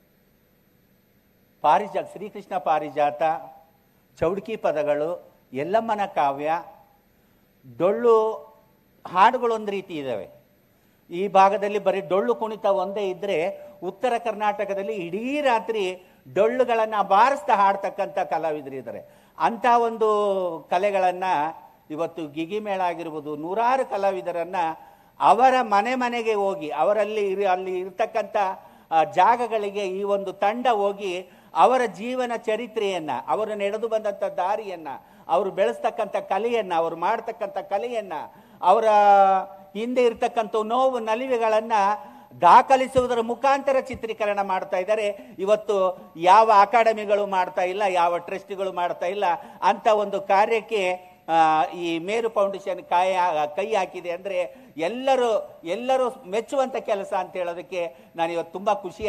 ಶ್ರೀಕೃಷ್ಣ ಪಾರಿಜಾತ, ಚೌಡ್ಕಿ ಪದಗಳು, ಯಲ್ಲಮ್ಮನ ಕಾವ್ಯ, ಡೊಳ್ಳು ಹಾಡುಗಳು ಒಂದು ರೀತಿ ಇದ್ದಾವೆ. ಈ ಭಾಗದಲ್ಲಿ ಬರೀ ಡೊಳ್ಳು ಕುಣಿತ ಒಂದೇ ಇದ್ರೆ, ಉತ್ತರ ಕರ್ನಾಟಕದಲ್ಲಿ ಇಡೀ ರಾತ್ರಿ ಡೊಳ್ಳುಗಳನ್ನ ಬಾರಿಸ್ತಾ ಹಾಡ್ತಕ್ಕಂಥ ಕಲಾವಿದರು ಇದ್ದಾರೆ. ಅಂತ ಒಂದು ಕಲೆಗಳನ್ನ ಇವತ್ತು ಗಿಗಿಮೇಳ ಆಗಿರ್ಬೋದು, 100 ಕಲಾವಿದರನ್ನ ಅವರ ಮನೆಗೆ ಹೋಗಿ ಅಲ್ಲಿ ಇರ್ತಕ್ಕಂಥ ಜಾಗಗಳಿಗೆ ಈ ಒಂದು ತಂಡ ಹೋಗಿ ಅವರ ಜೀವನ ಚರಿತ್ರೆಯನ್ನ, ಅವರು ನಡೆದು ಬಂದಂಥ ದಾರಿಯನ್ನ, ಅವರು ಬೆಳೆಸ್ತಕ್ಕಂಥ ಕಲೆಯನ್ನ, ಅವರು ಮಾಡ್ತಕ್ಕಂಥ ಕಲೆಯನ್ನ, ಅವರ ಹಿಂದೆ ಇರ್ತಕ್ಕಂಥ ನೋವು ನಲಿವೆಗಳನ್ನ ದಾಖಲಿಸುವುದರ ಮುಖಾಂತರ ಚಿತ್ರೀಕರಣ ಮಾಡ್ತಾ ಇದ್ದಾರೆ. ಇವತ್ತು ಯಾವ ಅಕಾಡೆಮಿಗಳು ಮಾಡ್ತಾ ಇಲ್ಲ, ಯಾವ ಟ್ರಸ್ಟಿಗಳು ಮಾಡ್ತಾ ಇಲ್ಲ. ಅಂತ ಒಂದು ಕಾರ್ಯಕ್ಕೆ ಈ ಮೇರು ಫೌಂಡೇಶನ್ ಕೈ ಹಾಕಿದೆ ಅಂದ್ರೆ ಎಲ್ಲರೂ ಮೆಚ್ಚುವಂತ ಕೆಲಸ ಅಂತ ಹೇಳೋದಕ್ಕೆ ನಾನು ಇವತ್ತು ತುಂಬಾ ಖುಷಿ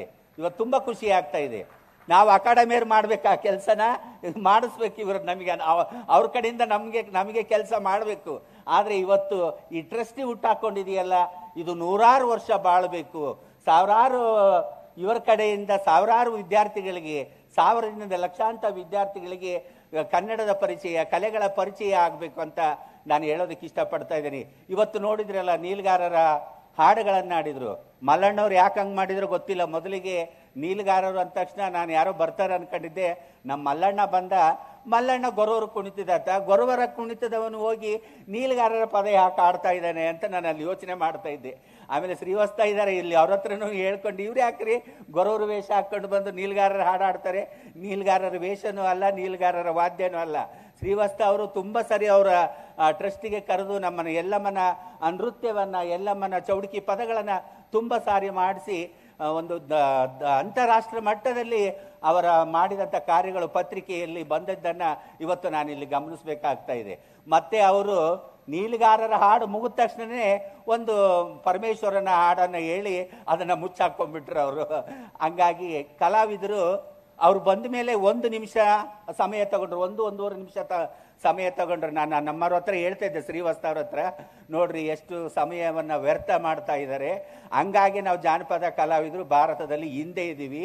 ಆಗ್ತಾ ಇದೆ. ನಾವು ಅಕಾಡೆಮಿಯರ್ ಮಾಡ್ಬೇಕು, ಆ ಕೆಲಸನ ಮಾಡಿಸ್ಬೇಕು. ಇವರು ನಮಗೆ ಅವ್ರ ಕಡೆಯಿಂದ ನಮಗೆ ಕೆಲಸ ಮಾಡಬೇಕು. ಆದ್ರೆ ಇವತ್ತು ಈ ಟ್ರಸ್ಟಿ ಹುಟ್ಟಾಕೊಂಡಿದೆಯಲ್ಲ, ಇದು 100 ವರ್ಷ ಬಾಳ್ಬೇಕು. ಇವರ ಕಡೆಯಿಂದ ಸಾವಿರಾರು ವಿದ್ಯಾರ್ಥಿಗಳಿಗೆ, 1000ರಿಂದ ಲಕ್ಷಾಂತರ ವಿದ್ಯಾರ್ಥಿಗಳಿಗೆ ಕನ್ನಡದ ಪರಿಚಯ, ಕಲೆಗಳ ಪರಿಚಯ ಆಗಬೇಕು ಅಂತ ನಾನು ಹೇಳೋದಕ್ಕೆ ಇಷ್ಟಪಡ್ತಾ ಇದ್ದೀನಿ. ಇವತ್ತು ನೋಡಿದ್ರಲ್ಲ, ನೀಲ್ಗಾರರ ಹಾಡುಗಳನ್ನ ಆಡಿದ್ರು. ಮಲ್ಲಣ್ಣವ್ರು ಯಾಕೆ ಹಂಗೆ ಮಾಡಿದ್ರು ಗೊತ್ತಿಲ್ಲ. ಮೊದಲಿಗೆ ನೀಲ್ಗಾರರು ಅಂದ ತಕ್ಷಣ ನಾನು ಯಾರೋ ಬರ್ತಾರೆ ಅನ್ಕೊಂಡಿದ್ದೆ. ನಮ್ಮ ಮಲ್ಲಣ್ಣ ಗೊರವರು ಕುಣಿತಿದ್ದಾತ, ಗೊರವರ ಕುಣಿತದವನು ಹೋಗಿ ನೀಲ್ಗಾರರ ಪದ ಯಾಕೆ ಆಡ್ತಾ ಇದ್ದಾನೆ ಅಂತ ನಾನು ಅಲ್ಲಿ ಯೋಚನೆ ಮಾಡ್ತಾ ಇದ್ದೆ. ಆಮೇಲೆ ಶ್ರೀವಸ್ತ ಇದ್ದಾರೆ ಇಲ್ಲಿ, ಅವ್ರ ಹತ್ರನೂ ಹೇಳ್ಕೊಂಡು, ಇವ್ರು ಯಾಕ್ರಿ ಗೊರವರು ವೇಷ ಹಾಕೊಂಡು ಬಂದು ನೀಲ್ಗಾರರ ಹಾಡಾಡ್ತಾರೆ? ನೀಲ್ಗಾರರ ವೇಷನೂ ಅಲ್ಲ, ನೀಲ್ಗಾರರ ವಾದ್ಯನೂ ಅಲ್ಲ. ಶ್ರೀವಸ್ತ ಅವರು ತುಂಬಾ ಸರಿ ಅವರ ಟ್ರಸ್ಟಿಗೆ ಕರೆದು ನಮ್ಮನ್ನ ಎಲ್ಲಮ್ಮನ ನೃತ್ಯವನ್ನ, ಎಲ್ಲಮ್ಮನ ಚೌಡಿಕಿ ಪದಗಳನ್ನ ತುಂಬಾ ಸಾರಿ ಮಾಡಿಸಿ ಒಂದು ಅಂತಾರಾಷ್ಟ್ರ ಮಟ್ಟದಲ್ಲಿ ಅವರ ಮಾಡಿದಂಥ ಕಾರ್ಯಗಳು ಪತ್ರಿಕೆಯಲ್ಲಿ ಬಂದದ್ದನ್ನ ಇವತ್ತು ನಾನು ಇಲ್ಲಿ ಗಮನಿಸಬೇಕಾಗ್ತಾ ಇದೆ. ಮತ್ತೆ ಅವರು ನೀಲ್ಗಾರರ ಹಾಡು ಮುಗಿದ ತಕ್ಷಣನೇ ಒಂದು ಪರಮೇಶ್ವರನ ಹಾಡನ್ನು ಹೇಳಿ ಅದನ್ನ ಮುಚ್ಚಾಕೊಂಡ್ಬಿಟ್ರು ಅವರು. ಹಂಗಾಗಿ ಕಲಾವಿದರು ಅವ್ರು ಬಂದ ಮೇಲೆ 1 ನಿಮಿಷ ಸಮಯ ತಗೊಂಡ್ರು, 1-1.5 ನಿಮಿಷ ಸಮಯ ತಗೊಂಡ್ರು. ನಾನು ನಮ್ಮವ್ರ ಹತ್ರ ಹೇಳ್ತಾ ಇದ್ದೆ, ಶ್ರೀವಸ್ತ ಅವ್ರ ಹತ್ರ, ನೋಡ್ರಿ ಎಷ್ಟು ಸಮಯವನ್ನ ವ್ಯರ್ಥ ಮಾಡ್ತಾ ಇದ್ದಾರೆ. ಹಂಗಾಗಿ ನಾವು ಜಾನಪದ ಕಲಾವಿದರು ಭಾರತದಲ್ಲಿ ಹಿಂದೆ ಇದ್ದೀವಿ.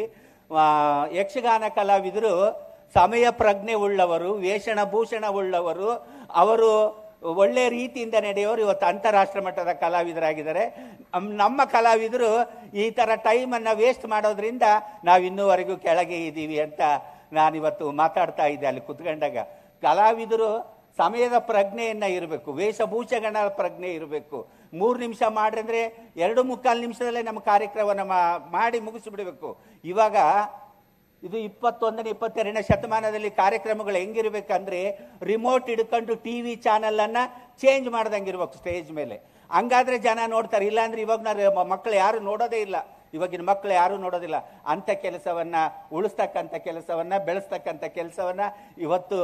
ಯಕ್ಷಗಾನ ಕಲಾವಿದರು ಸಮಯ ಪ್ರಜ್ಞೆ ಉಳ್ಳವರು, ವೇಷಣ ಭೂಷಣ ಉಳ್ಳವರು, ಅವರು ಒಳ್ಳೆ ರೀತಿಯಿಂದ ನಡೆಯೋರು ಇವತ್ತು ಅಂತಾರಾಷ್ಟ್ರ ಮಟ್ಟದ ಕಲಾವಿದರಾಗಿದ್ದಾರೆ. ನಮ್ಮ ಕಲಾವಿದರು ಈ ತರ ಟೈಮ್ ಅನ್ನ ವೇಸ್ಟ್ ಮಾಡೋದ್ರಿಂದ ನಾವು ಇನ್ನೂವರೆಗೂ ಕೆಳಗೆ ಇದ್ದೀವಿ ಅಂತ ನಾನಿವತ್ತು ಮಾತಾಡ್ತಾ ಇದ್ದೆ ಅಲ್ಲಿ ಕುತ್ಕೊಂಡಾಗ. ಕಲಾವಿದರು ಸಮಯದ ಪ್ರಜ್ಞೆಯನ್ನ ಇರಬೇಕು, ವೇಷಭೂಷಣ ಪ್ರಜ್ಞೆ ಇರಬೇಕು. 3 ನಿಮಿಷ ಮಾಡ್ರಂದ್ರೆ 2-3/4 ನಿಮಿಷದಲ್ಲೇ ನಮ್ಮ ಕಾರ್ಯಕ್ರಮವನ್ನು ಮಾಡಿ ಮುಗಿಸಿಬಿಡ್ಬೇಕು. ಇವಾಗ ಇದು 21ನೇ 22ನೇ ಶತಮಾನದಲ್ಲಿ ಕಾರ್ಯಕ್ರಮಗಳು ಹೆಂಗಿರ್ಬೇಕಂದ್ರೆ ರಿಮೋಟ್ ಹಿಡ್ಕೊಂಡು ಟಿವಿ ಚಾನಲ್ ಅನ್ನ ಚೇಂಜ್ ಮಾಡ್ದಂಗಿರ್ಬೇಕು ಸ್ಟೇಜ್ ಮೇಲೆ. ಹಂಗಾದ್ರೆ ಜನ ನೋಡ್ತಾರೆ. ಇಲ್ಲಾಂದ್ರೆ ಇವಾಗ ಮಕ್ಕಳು ಯಾರು ನೋಡೋದೇ ಇಲ್ಲ, ಇವಾಗಿನ ಮಕ್ಕಳು ಯಾರು ನೋಡೋದಿಲ್ಲ. ಅಂತ ಕೆಲಸವನ್ನ ಉಳಿಸ್ತಕ್ಕಂಥ ಕೆಲಸವನ್ನ, ಬೆಳೆಸ್ತಕ್ಕಂಥ ಕೆಲಸವನ್ನ ಇವತ್ತು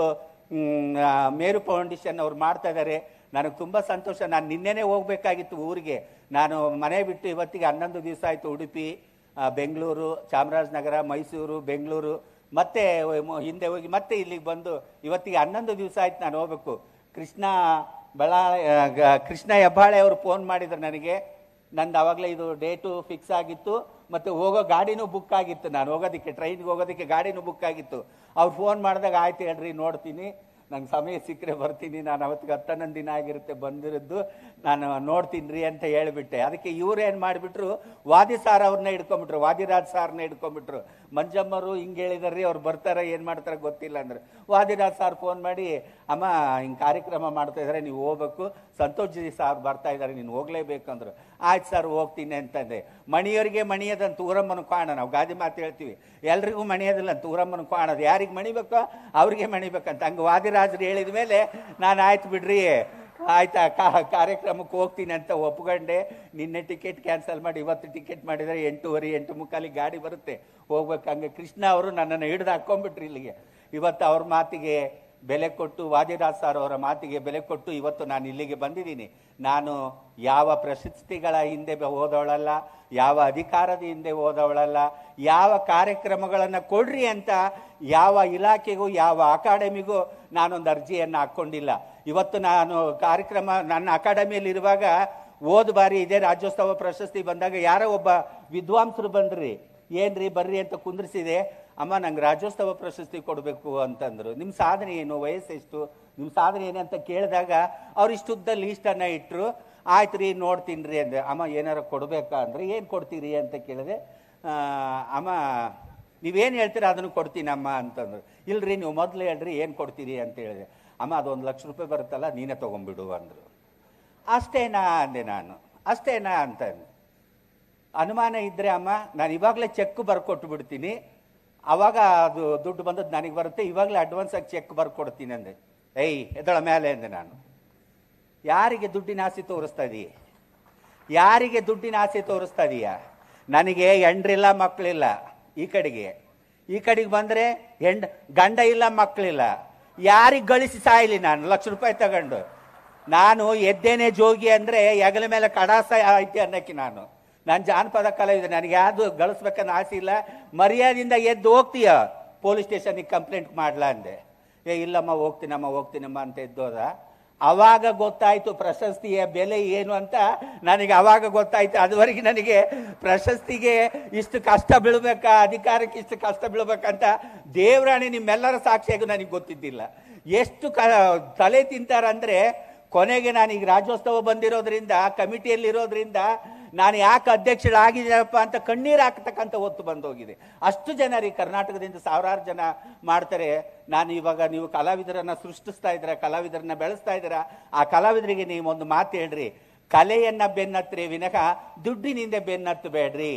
ಮೇರು ಫೌಂಡೇಶನ್ ಅವ್ರು ಮಾಡ್ತಾ ಇದ್ದಾರೆ. ನನಗೆ ತುಂಬಾ ಸಂತೋಷ. ನಾನು ನಿನ್ನೆನೆ ಹೋಗ್ಬೇಕಾಗಿತ್ತು ಊರಿಗೆ. ನಾನು ಮನೆ ಬಿಟ್ಟು ಇವತ್ತಿಗೆ 11 ದಿವಸ ಆಯ್ತು. ಉಡುಪಿ, ಬೆಂಗಳೂರು, ಚಾಮರಾಜನಗರ, ಮೈಸೂರು, ಬೆಂಗಳೂರು ಮತ್ತೆ ಹಿಂದೆ ಹೋಗಿ ಮತ್ತೆ ಇಲ್ಲಿಗೆ ಬಂದು ಇವತ್ತಿಗೆ 11 ದಿವಸ ಆಯ್ತು ನಾನು ಹೋಗ್ಬೇಕು. ಕೃಷ್ಣ ಹೆಬ್ಬಾಳೆ ಅವರು ಫೋನ್ ಮಾಡಿದ್ರು ನನಗೆ. ನಂದು ಆವಾಗಲೇ ಇದು ಡೇಟು ಫಿಕ್ಸ್ ಆಗಿತ್ತು, ಮತ್ತು ಹೋಗೋ ಗಾಡಿನೂ ಬುಕ್ ಆಗಿತ್ತು. ನಾನು ಹೋಗೋದಕ್ಕೆ ಟ್ರೈನ್ಗೆ ಹೋಗೋದಕ್ಕೆ ಗಾಡಿನೂ ಬುಕ್ ಆಗಿತ್ತು. ಅವ್ರು ಫೋನ್ ಮಾಡಿದಾಗ ಆಯ್ತು ಹೇಳ್ರಿ ನೋಡ್ತೀನಿ, ನಂಗೆ ಸಮಯ ಸಿಕ್ಕರೆ ಬರ್ತೀನಿ, ನಾನು ಅವತ್ತಿಗೆ 11 ದಿನ ಆಗಿರುತ್ತೆ ಬಂದಿರೋದು, ನಾನು ನೋಡ್ತೀನಿ ರೀ ಅಂತ ಹೇಳಿಬಿಟ್ಟೆ. ಅದಕ್ಕೆ ಇವ್ರು ಏನು ಮಾಡಿಬಿಟ್ರು, ವಾದಿ ಸಾರ್ ಅವ್ರನ್ನ ಹಿಡ್ಕೊಂಬಿಟ್ರು, ವಾದಿರಾಜ್ ಸಾರ್ನ ಹಿಡ್ಕೊಂಬಿಟ್ರು. ಮಂಜಮ್ಮರು ಹಿಂಗೆ ಹೇಳಿದಾರ್ರಿ, ಅವ್ರು ಬರ್ತಾರೆ ಏನು ಮಾಡ್ತಾರೆ ಗೊತ್ತಿಲ್ಲ ಅಂದ್ರೆ. ವಾದಿರಾಜ್ ಸಾರ್ ಫೋನ್ ಮಾಡಿ, ಅಮ್ಮ ಹಿಂಗೆ ಕಾರ್ಯಕ್ರಮ ಮಾಡ್ತಾ ಇದ್ದಾರೆ, ನೀವು ಹೋಗ್ಬೇಕು, ಸಂತೋಷ್ ಜಿ ಸಾರ್ ಬರ್ತಾ ಇದ್ದಾರೆ, ನೀನು ಹೋಗ್ಲೇಬೇಕಂದ್ರು. ಆಯ್ತು ಸರ್ ಹೋಗ್ತೀನಿ ಅಂತಂದೆ. ಮಣಿಯವರಿಗೆ ಮಣಿಯದಂತ ಊರಮ್ಮನ ಕಾಣ, ನಾವು ಗಾದಿ ಮಾತು ಹೇಳ್ತೀವಿ, ಎಲ್ರಿಗೂ ಮಣಿಯೋದಿಲ್ಲ ಅಂತ ಊರಮ್ಮನ ಕಾಣೋದು, ಯಾರಿಗೆ ಮಣಿಬೇಕೋ ಅವ್ರಿಗೆ ಮಣಿಬೇಕಂತ. ಹಂಗೆ ವಾದಿರಾಜರು ಹೇಳಿದ ಮೇಲೆ ನಾನು ಆಯ್ತು ಬಿಡ್ರಿ ಆಯ್ತಾ ಕಾರ್ಯಕ್ರಮಕ್ಕೆ ಹೋಗ್ತೀನಿ ಅಂತ ಒಪ್ಕೊಂಡೆ. ನಿನ್ನೆ ಟಿಕೆಟ್ ಕ್ಯಾನ್ಸಲ್ ಮಾಡಿ ಇವತ್ತು ಟಿಕೆಟ್ ಮಾಡಿದರೆ 8:30 8:45 ಗಾಡಿ ಬರುತ್ತೆ ಹೋಗ್ಬೇಕು. ಹಂಗೆ ಕೃಷ್ಣ ಅವರು ನನ್ನನ್ನು ಹಿಡಿದು ಹಾಕ್ಕೊಂಡ್ಬಿಟ್ರು ಇಲ್ಲಿಗೆ. ಇವತ್ತು ಅವ್ರ ಮಾತಿಗೆ ಬೆಲೆ ಕೊಟ್ಟು, ವಾದಿರಾಜ್ ಸರ್ ಅವರ ಮಾತಿಗೆ ಬೆಲೆ ಕೊಟ್ಟು ಇವತ್ತು ನಾನು ಇಲ್ಲಿಗೆ ಬಂದಿದ್ದೀನಿ. ನಾನು ಯಾವ ಪ್ರಶಸ್ತಿಗಳ ಹಿಂದೆ ಹೋದವಳಲ್ಲ, ಯಾವ ಅಧಿಕಾರದ ಹಿಂದೆ ಹೋದವಳಲ್ಲ, ಯಾವ ಕಾರ್ಯಕ್ರಮಗಳನ್ನು ಕೊಡ್ರಿ ಅಂತ ಯಾವ ಇಲಾಖೆಗೂ ಯಾವ ಅಕಾಡೆಮಿಗೂ ನಾನೊಂದು ಅರ್ಜಿಯನ್ನು ಹಾಕ್ಕೊಂಡಿಲ್ಲ. ಇವತ್ತು ನಾನು ಕಾರ್ಯಕ್ರಮ ನನ್ನ ಅಕಾಡೆಮಿಯಲ್ಲಿ ಇರುವಾಗ ಹೋದ ಬಾರಿ ಇದೇ ರಾಜ್ಯೋತ್ಸವ ಪ್ರಶಸ್ತಿ ಬಂದಾಗ ಯಾರೋ ಒಬ್ಬ ವಿದ್ವಾಂಸರು ಬಂದ್ರಿ, ಏನ್ರಿ ಬರ್ರಿ ಅಂತ ಕುಂದ್ರಿಸಿದೆ. ಅಮ್ಮ ನಂಗೆ ರಾಜ್ಯೋತ್ಸವ ಪ್ರಶಸ್ತಿ ಕೊಡಬೇಕು ಅಂತಂದ್ರು. ನಿಮ್ಮ ಸಾಧನೆ ಏನು, ವಯಸ್ಸೆಷ್ಟು, ನಿಮ್ಮ ಸಾಧನೆ ಏನು ಅಂತ ಕೇಳಿದಾಗ ಅವ್ರು ಇಷ್ಟುದ್ದ ಲೀಸ್ಟನ್ನು ಇಟ್ಟರು. ಆಯ್ತು ರೀ ನೋಡ್ತೀನಿ ರೀ ಅಂದೆ. ಅಮ್ಮ ಏನಾರು ಕೊಡಬೇಕಾ ಅಂದರೆ ಏನು ಕೊಡ್ತೀರಿ ಅಂತ ಕೇಳಿದೆ. ಅಮ್ಮ ನೀವೇನು ಹೇಳ್ತೀರಾ ಅದನ್ನು ಕೊಡ್ತೀನಮ್ಮ ಅಂತಂದ್ರು. ಇಲ್ರಿ ನೀವು ಮೊದಲು ಹೇಳ್ರಿ ಏನು ಕೊಡ್ತೀರಿ ಅಂತ ಹೇಳಿದೆ. ಅಮ್ಮ ಅದು 1 ಲಕ್ಷ ರೂಪಾಯಿ ಬರುತ್ತಲ್ಲ ನೀನೇ ತೊಗೊಂಬಿಡು ಅಂದರು. ಅಷ್ಟೇನಾ ಅಂದೆ ನಾನು. ಅಷ್ಟೇನಾ ಅಂತಂದು ಅನುಮಾನ ಇದ್ದರೆ ಅಮ್ಮ ನಾನು ಇವಾಗಲೇ ಚೆಕ್ ಬರ್ಕೊಟ್ಟು ಬಿಡ್ತೀನಿ, ಆವಾಗ ಅದು ದುಡ್ಡು ಬಂದದ್ದು ನನಗೆ ಬರುತ್ತೆ, ಇವಾಗಲೇ ಅಡ್ವಾನ್ಸಾಗಿ ಚೆಕ್ ಬರ್ಕೊಡ್ತೀನಿ ಅಂದೆ. ಎದಳ ಮೇಲೆ ಅಂದೆ ನಾನು. ಯಾರಿಗೆ ದುಡ್ಡಿನ ಆಸೆ ತೋರಿಸ್ತಾ ಇದೀಯ? ಯಾರಿಗೆ ದುಡ್ಡಿನ ಆಸೆ ತೋರಿಸ್ತಾ ಇದೀಯ? ನನಗೆ ಹೆಂಡ್ರಿಲ್ಲ ಮಕ್ಕಳಿಲ್ಲ, ಈ ಕಡೆಗೆ ಬಂದರೆ ಗಂಡ ಇಲ್ಲ ಮಕ್ಕಳಿಲ್ಲ. ಯಾರಿಗೆ ಗಳಿಸಿ ಸಾಯಲಿ ನಾನು? 1 ಲಕ್ಷ ರೂಪಾಯಿ ತಗೊಂಡು ನಾನು ಎದ್ದೇನೆ ಜೋಗಿ ಅಂದರೆ ಹೆಗಲ ಮೇಲೆ ಕಡಾಸ ಐತೆ ಅನ್ನಕ್ಕೆ ನಾನು ಜಾನಪದ ಕಲಾವಿದ, ನನಗೆ ಯಾವುದು ಗಳಿಸ್ಬೇಕನ್ನೋ ಆಸೆ ಇಲ್ಲ. ಮರ್ಯಾದೆಯಿಂದ ಎದ್ದು ಹೋಗ್ತೀಯ ಪೊಲೀಸ್ ಸ್ಟೇಷನಿಗೆ ಕಂಪ್ಲೇಂಟ್ ಮಾಡ್ಲಾ ಅಂದೆ. ಇಲ್ಲಮ್ಮ ಹೋಗ್ತೀನಮ್ಮ ಅಂತ ಎದ್ದೋದ. ಅವಾಗ ಗೊತ್ತಾಯ್ತು ಪ್ರಶಸ್ತಿಯ ಬೆಲೆ ಏನು ಅಂತ ನನಗೆ. ಅವಾಗ ಗೊತ್ತಾಯ್ತು. ಅದುವರೆಗೆ ನನಗೆ ಪ್ರಶಸ್ತಿಗೆ ಇಷ್ಟು ಕಷ್ಟ ಬೀಳ್ಬೇಕಾ, ಅಧಿಕಾರಕ್ಕೆ ಇಷ್ಟು ಕಷ್ಟ ಬೀಳ್ಬೇಕಂತ ದೇವರಾಣಿ ನಿಮ್ಮೆಲ್ಲರ ಸಾಕ್ಷಿಯಾಗೂ ನನಗೆ ಗೊತ್ತಿದ್ದಿಲ್ಲ. ಎಷ್ಟು ತಲೆ ತಿಂತಾರಂದ್ರೆ, ಕೊನೆಗೆ ನಾನೀಗ ರಾಜ್ಯೋತ್ಸವ ಬಂದಿರೋದ್ರಿಂದ, ಕಮಿಟಿಯಲ್ಲಿರೋದ್ರಿಂದ ನಾನು ಯಾಕೆ ಅಧ್ಯಕ್ಷರಾಗಿದ್ದೀನಪ್ಪ ಅಂತ ಕಣ್ಣೀರು ಹಾಕ್ತಕ್ಕಂಥ ಹೊತ್ತು ಬಂದೋಗಿದೆ. ಅಷ್ಟು ಜನ ರೀ, ಕರ್ನಾಟಕದಿಂದ ಸಾವಿರಾರು ಜನ ಮಾಡ್ತಾರೆ. ನಾನು ಇವಾಗ ನೀವು ಕಲಾವಿದರನ್ನು ಸೃಷ್ಟಿಸ್ತಾ ಇದ್ದೀರಾ, ಕಲಾವಿದರನ್ನ ಬೆಳೆಸ್ತಾ ಇದ್ದೀರಾ. ಆ ಕಲಾವಿದರಿಗೆ ನೀವೊಂದು ಮಾತು ಹೇಳ್ರಿ, ಕಲೆಯನ್ನ ಬೆನ್ನತ್ರಿ ವಿನಃ ದುಡ್ಡಿನಿಂದ ಬೆನ್ನತ್ತಬೇಡ್ರಿ.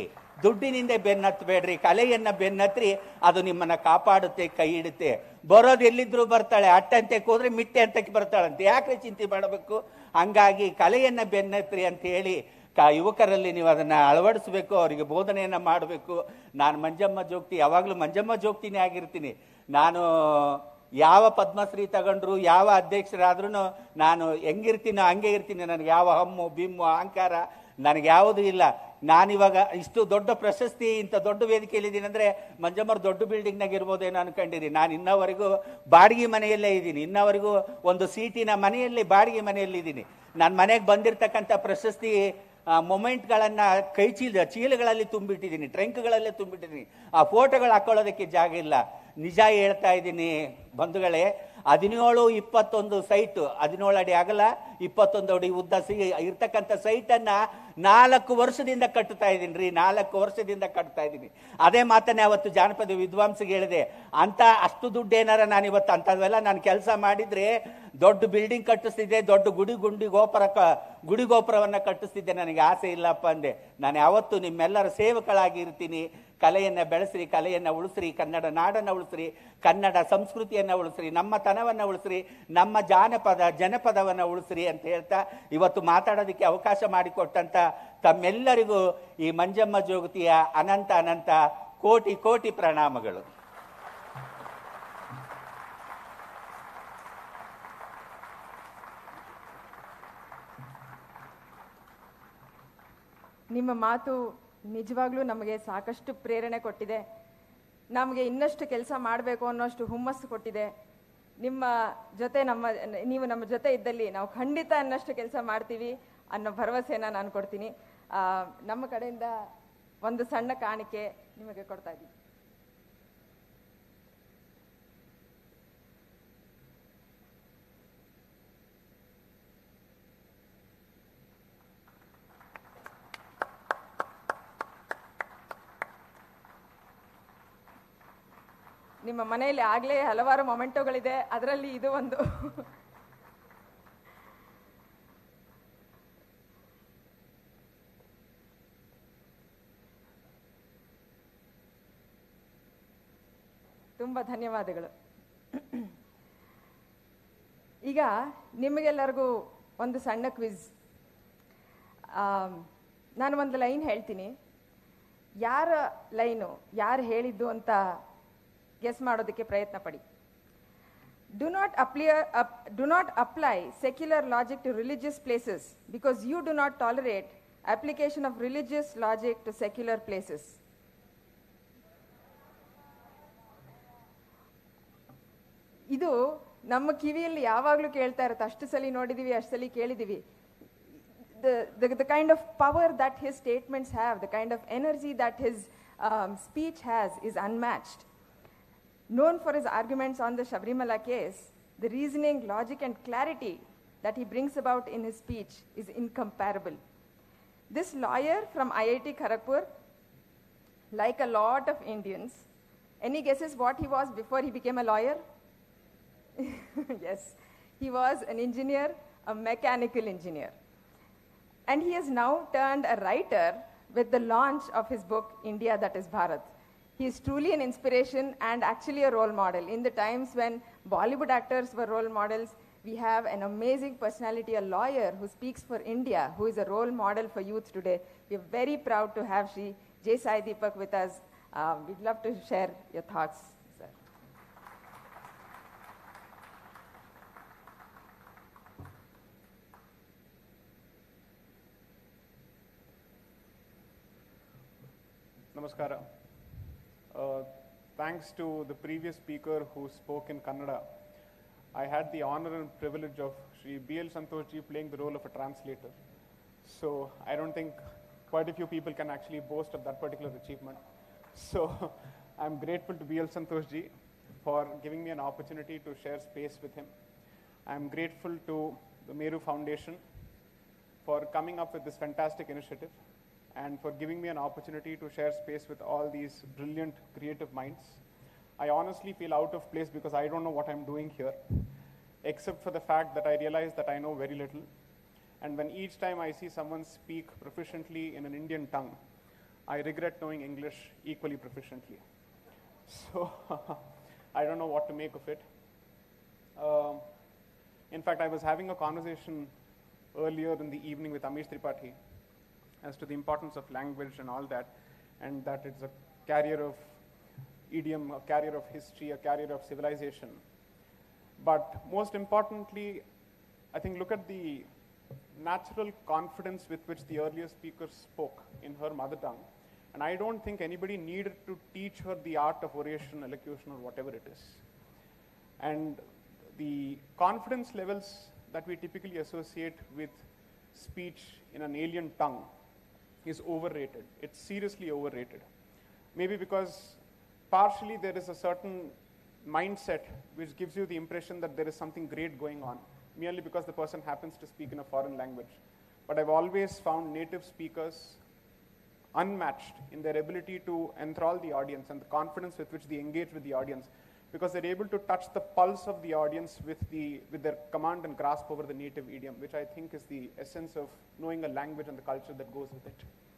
ಕಲೆಯನ್ನ ಬೆನ್ನತ್ರಿ, ಅದು ನಿಮ್ಮನ್ನ ಕಾಪಾಡುತ್ತೆ, ಕೈ ಹಿಡುತ್ತೆ. ಬರೋದು ಎಲ್ಲಿದ್ರು ಬರ್ತಾಳೆ, ಅಟ್ಟಂತಕ್ಕೆ ಹೋದ್ರೆ ಮಿಟ್ಟೆ ಅಂತಕ್ಕೆ ಬರ್ತಾಳಂತೆ, ಯಾಕೆ ಚಿಂತೆ ಮಾಡಬೇಕು? ಹಂಗಾಗಿ ಕಲೆಯನ್ನ ಬೆನ್ನತ್ರಿ ಅಂತ ಹೇಳಿ ಯುವಕರಲ್ಲಿ ನೀವು ಅದನ್ನು ಅಳವಡಿಸ್ಬೇಕು, ಅವರಿಗೆ ಬೋಧನೆಯನ್ನು ಮಾಡಬೇಕು. ನಾನು ಮಂಜಮ್ಮ ಜೋಗ್ತಿ, ಯಾವಾಗಲೂ ಮಂಜಮ್ಮ ಜೋಗ್ತಿನೇ ಆಗಿರ್ತೀನಿ. ನಾನು ಯಾವ ಪದ್ಮಶ್ರೀ ತಗೊಂಡ್ರು, ಯಾವ ಅಧ್ಯಕ್ಷರಾದ್ರೂ ನಾನು ಹೆಂಗಿರ್ತೀನೋ ಹಂಗೆ ಇರ್ತೀನಿ. ನನಗೆ ಯಾವ ಹಮ್ಮು ಬಿಮ್ಮು ಅಹಂಕಾರ ನನಗೆ ಯಾವುದೂ ಇಲ್ಲ. ನಾನಿವಾಗ ಇಷ್ಟು ದೊಡ್ಡ ಪ್ರಶಸ್ತಿ, ಇಂಥ ದೊಡ್ಡ ವೇದಿಕೆಯಲ್ಲಿದ್ದೀನಿ ಅಂದರೆ ಮಂಜಮ್ಮರು ದೊಡ್ಡ ಬಿಲ್ಡಿಂಗ್ನಾಗ ಇರ್ಬೋದೇನೋ ಅನ್ಕೊಂಡಿರಿ. ನಾನು ಇನ್ನವರೆಗೂ ಬಾಡಿಗೆ ಮನೆಯಲ್ಲೇ ಇದ್ದೀನಿ, ಇನ್ನವರೆಗೂ ಒಂದು ಸೀಟಿನ ಮನೆಯಲ್ಲಿ ಬಾಡಿಗೆ ಮನೆಯಲ್ಲಿದ್ದೀನಿ. ನನ್ನ ಮನೆಗೆ ಬಂದಿರತಕ್ಕಂಥ ಪ್ರಶಸ್ತಿ ಮೊಮೆಂಟ್ಗಳನ್ನು ಚೀಲಗಳಲ್ಲಿ ತುಂಬಿಟ್ಟಿದ್ದೀನಿ, ಟ್ರಂಕ್ಗಳಲ್ಲೇ ತುಂಬಿಟ್ಟಿದ್ದೀನಿ. ಆ ಫೋಟೋಗಳು ಹಾಕೊಳ್ಳೋದಕ್ಕೆ ಜಾಗ ಇಲ್ಲ. ನಿಜ ಹೇಳ್ತಾ ಇದ್ದೀನಿ ಬಂಧುಗಳೇ, 17-21 ಸೈಟು, 17 ಅಡಿ ಅಗಲ 21 ಅಡಿ ಉದ್ದ ಇರ್ತಕ್ಕಂಥ ಸೈಟನ್ನು 4 ವರ್ಷದಿಂದ ಕಟ್ಟುತ್ತಾ ಇದ್ದೀನಿ ರೀ. 4 ವರ್ಷದಿಂದ ಕಟ್ತಾ ಇದ್ದೀನಿ. ಅದೇ ಮಾತನ್ನೇ ಅವತ್ತು ಜಾನಪದ ವಿದ್ವಾಂಸಿಗೆ ಹೇಳಿದೆ. ಅಂತ ಅಷ್ಟು ದುಡ್ಡು ಏನಾರ ನಾನು ಇವತ್ತು ಅಂಥವೆಲ್ಲ ನಾನು ಕೆಲಸ ಮಾಡಿದರೆ ದೊಡ್ಡ ಬಿಲ್ಡಿಂಗ್ ಕಟ್ಟಿಸ್ತಿದ್ದೆ, ದೊಡ್ಡ ಗುಡಿ ಗೋಪುರವನ್ನು ಕಟ್ಟಿಸ್ತಿದ್ದೆ. ನನಗೆ ಆಸೆ ಇಲ್ಲಪ್ಪ ಅಂದೆ. ನಾನು ಯಾವತ್ತು ನಿಮ್ಮೆಲ್ಲರ ಸೇವಕಳಾಗಿ ಇರ್ತೀನಿ. ಕಲೆಯನ್ನು ಬೆಳೆಸ್ರಿ, ಕಲೆಯನ್ನು ಉಳಿಸ್ರಿ, ಕನ್ನಡ ನಾಡನ್ನು ಉಳಿಸ್ರಿ, ಕನ್ನಡ ಸಂಸ್ಕೃತಿಯನ್ನು ಉಳಿಸ್ರಿ, ನಮ್ಮ ತನವನ್ನು ಉಳಿಸ್ರಿ, ನಮ್ಮ ಜನಪದವನ್ನು ಉಳಿಸ್ರಿ ಅಂತ ಹೇಳ್ತಾ ಇವತ್ತು ಮಾತಾಡೋದಕ್ಕೆ ಅವಕಾಶ ಮಾಡಿಕೊಟ್ಟಂತ ತಮ್ಮೆಲ್ಲರಿಗೂ ಈ ಮಂಜಮ್ಮ ಜೋಗತಿಯ ಅನಂತ ಕೋಟಿ ಪ್ರಣಾಮಗಳು. ನಿಮ್ಮ ಮಾತು ನಿಜವಾಗ್ಲೂ ನಮಗೆ ಸಾಕಷ್ಟು ಪ್ರೇರಣೆ ಕೊಟ್ಟಿದೆ. ನಮಗೆ ಇನ್ನಷ್ಟು ಕೆಲಸ ಮಾಡಬೇಕು ಅನ್ನೋಷ್ಟು ಹುಮ್ಮಸ್ಸು ಕೊಟ್ಟಿದೆ. ನಿಮ್ಮ ಜೊತೆ ನೀವು ನಮ್ಮ ಜೊತೆ ಇದ್ದಲ್ಲಿ ನಾವು ಖಂಡಿತ ಅನ್ನಷ್ಟು ಕೆಲಸ ಮಾಡ್ತೀವಿ ಅನ್ನೋ ಭರವಸೆನ ನಾನು ಕೊಡ್ತೀನಿ. ನಮ್ಮ ಕಡೆಯಿಂದ ಒಂದು ಸಣ್ಣ ಕಾಣಿಕೆ ನಿಮಗೆ ಕೊಡ್ತಾ ಇದ್ದೀವಿ. ನಿಮ್ಮ ಮನೆಯಲ್ಲಿ ಆಗಲೇ ಹಲವಾರು ಮೊಮೆಂಟೋಗಳಿದೆ, ಅದರಲ್ಲಿ ಇದು ಒಂದು. ತುಂಬ ಧನ್ಯವಾದಗಳು. ಈಗ ನಿಮಗೆಲ್ಲರಿಗೂ ಒಂದು ಸಣ್ಣ ಕ್ವಿಜ್. ನಾನು ಒಂದು ಲೈನ್ ಹೇಳ್ತೀನಿ, ಯಾರ ಲೈನು ಯಾರು ಹೇಳಿದ್ದು ಅಂತ ಗೆಸ್ ಮಾಡೋದಕ್ಕೆ ಪ್ರಯತ್ನ ಪಡಿ. Do not apply secular logic to religious places because you do not tolerate application of religious logic to secular places. ಇದು ನಮ್ಮ ಕಿವಿಯಲ್ಲಿ ಯಾವಾಗಲೂ ಕೇಳ್ತಾ ಇರುತ್ತೆ. ಅಷ್ಟು ಸಲ ನೋಡಿದೀವಿ, ಅಷ್ಟು ಸಲ ಕೇಳಿದೀವಿ. The kind of power that his statements have, the kind of energy that his speech has is unmatched. Known for his arguments on the Shabrimala case, the reasoning, logic and clarity that he brings about in his speech is incomparable. This lawyer from IIT Kharagpur, like a lot of Indians, any guesses what he was before he became a lawyer? Yes, he was an engineer, a mechanical engineer. And he has now turned a writer with the launch of his book, India That is Bharat. He is truly an inspiration and actually a role model. In the times when Bollywood actors were role models, we have an amazing personality, a lawyer who speaks for India, who is a role model for youth today. We are very proud to have Shri J. Sai Deepak with us. We'd love to share your thoughts, sir. Namaskara. Thanks to the previous speaker who spoke in Kannada, I had the honor and privilege of Shri B.L. Santoshji playing the role of a translator. So I don't think quite a few people can actually boast of that particular achievement. So I'm grateful to B.L. Santoshji for giving me an opportunity to share space with him. I'm grateful to the Meru Foundation for coming up with this fantastic initiative and for giving me an opportunity to share space with all these brilliant creative minds. I honestly feel out of place because I don't know what I'm doing here, except for the fact that I realize that I know very little. And when each time I see someone speak proficiently in an Indian tongue, I regret knowing English equally proficiently. So I don't know what to make of it. In fact, I was having a conversation earlier in the evening with Amish Tripathi as to the importance of language and all that, and that it's a carrier of idiom, a carrier of history, a carrier of civilization. But most importantly, I think look at the natural confidence with which the earlier speaker spoke in her mother tongue. And I don't think anybody needed to teach her the art of oration, elocution, or whatever it is. And the confidence levels that we typically associate with speech in an alien tongue is overrated. It's seriously overrated. Maybe because partially there is a certain mindset which gives you the impression that there is something great going on, merely because the person happens to speak in a foreign language. But I've always found native speakers unmatched in their ability to enthrall the audience and the confidence with which they engage with the audience, because they're able to touch the pulse of the audience with their command and grasp over the native idiom, which I think is the essence of knowing a language and the culture that goes with it.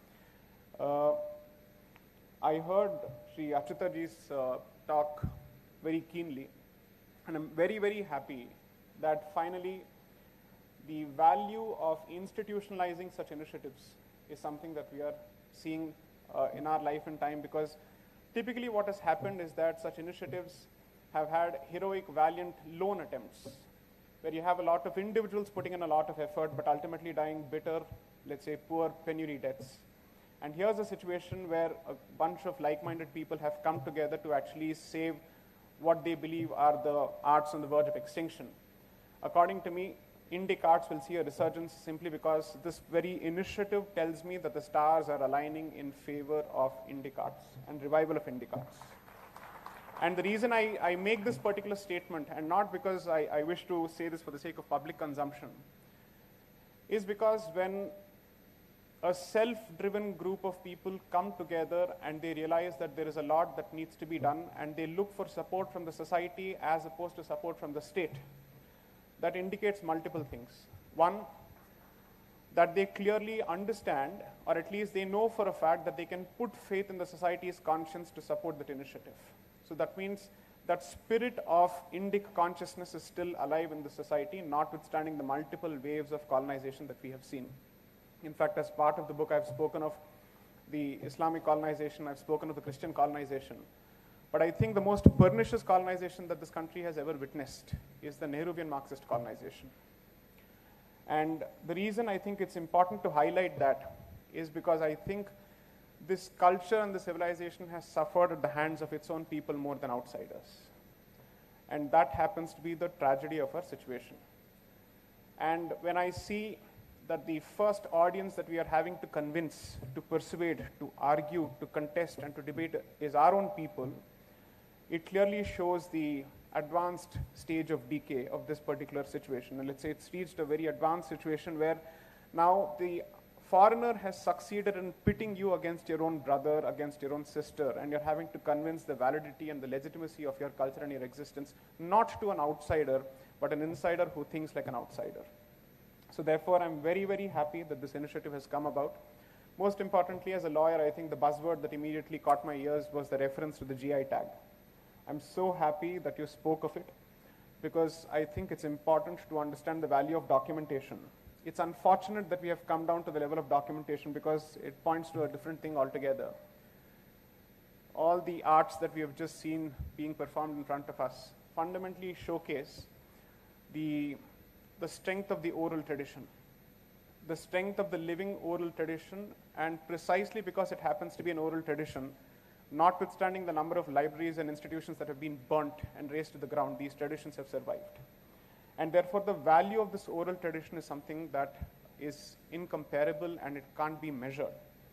I heard Sri Achyutaji's talk very keenly, and I'm very, very happy that finally the value of institutionalizing such initiatives is something that we are seeing in our life and time, because typically what has happened is that such initiatives have had heroic, valiant, lone attempts, where you have a lot of individuals putting in a lot of effort, but ultimately dying bitter, let's say, poor, penury deaths. And here's a situation where a bunch of like-minded people have come together to actually save what they believe are the arts on the verge of extinction. According to me, Indic arts will see a resurgence simply because this very initiative tells me that the stars are aligning in favor of Indic arts and revival of Indic arts. And the reason I make this particular statement, and not because I wish to say this for the sake of public consumption, is because when a self-driven group of people come together and they realize that there is a lot that needs to be done and they look for support from the society as opposed to support from the state, that indicates multiple things. One, that they clearly understand, or at least they know for a fact that they can put faith in the society's conscience to support that initiative. So that means that spirit of Indic consciousness is still alive in the society, notwithstanding the multiple waves of colonization that we have seen. In fact, as part of the book, I've spoken of the Islamic colonization, I've spoken of the Christian colonization. But I think the most pernicious colonization that this country has ever witnessed is the Nehruvian Marxist colonization. And the reason I think it's important to highlight that is because I think this culture and the civilization has suffered at the hands of its own people more than outsiders. And that happens to be the tragedy of our situation. And when I see that the first audience that we are having to convince, to persuade, to argue, to contest, and to debate is our own people, it clearly shows the advanced stage of decay of this particular situation. And let's say it's reached a very advanced situation where now the foreigner has succeeded in pitting you against your own brother, against your own sister, and you're having to convince the validity and the legitimacy of your culture and your existence, not to an outsider, but an insider who thinks like an outsider. So therefore, I'm very, very happy that this initiative has come about. Most importantly, as a lawyer, I think the buzzword that immediately caught my ears was the reference to the GI tag. I'm so happy that you spoke of it, because I think it's important to understand the value of documentation. It's unfortunate that we have come down to the level of documentation because it points to a different thing altogether. All the arts that we have just seen being performed in front of us fundamentally showcase the strength of the oral tradition, the strength of the living oral tradition, and precisely because it happens to be an oral tradition, notwithstanding the number of libraries and institutions that have been burnt and razed to the ground, these traditions have survived. And therefore, the value of this oral tradition is something that is incomparable and it can't be measured.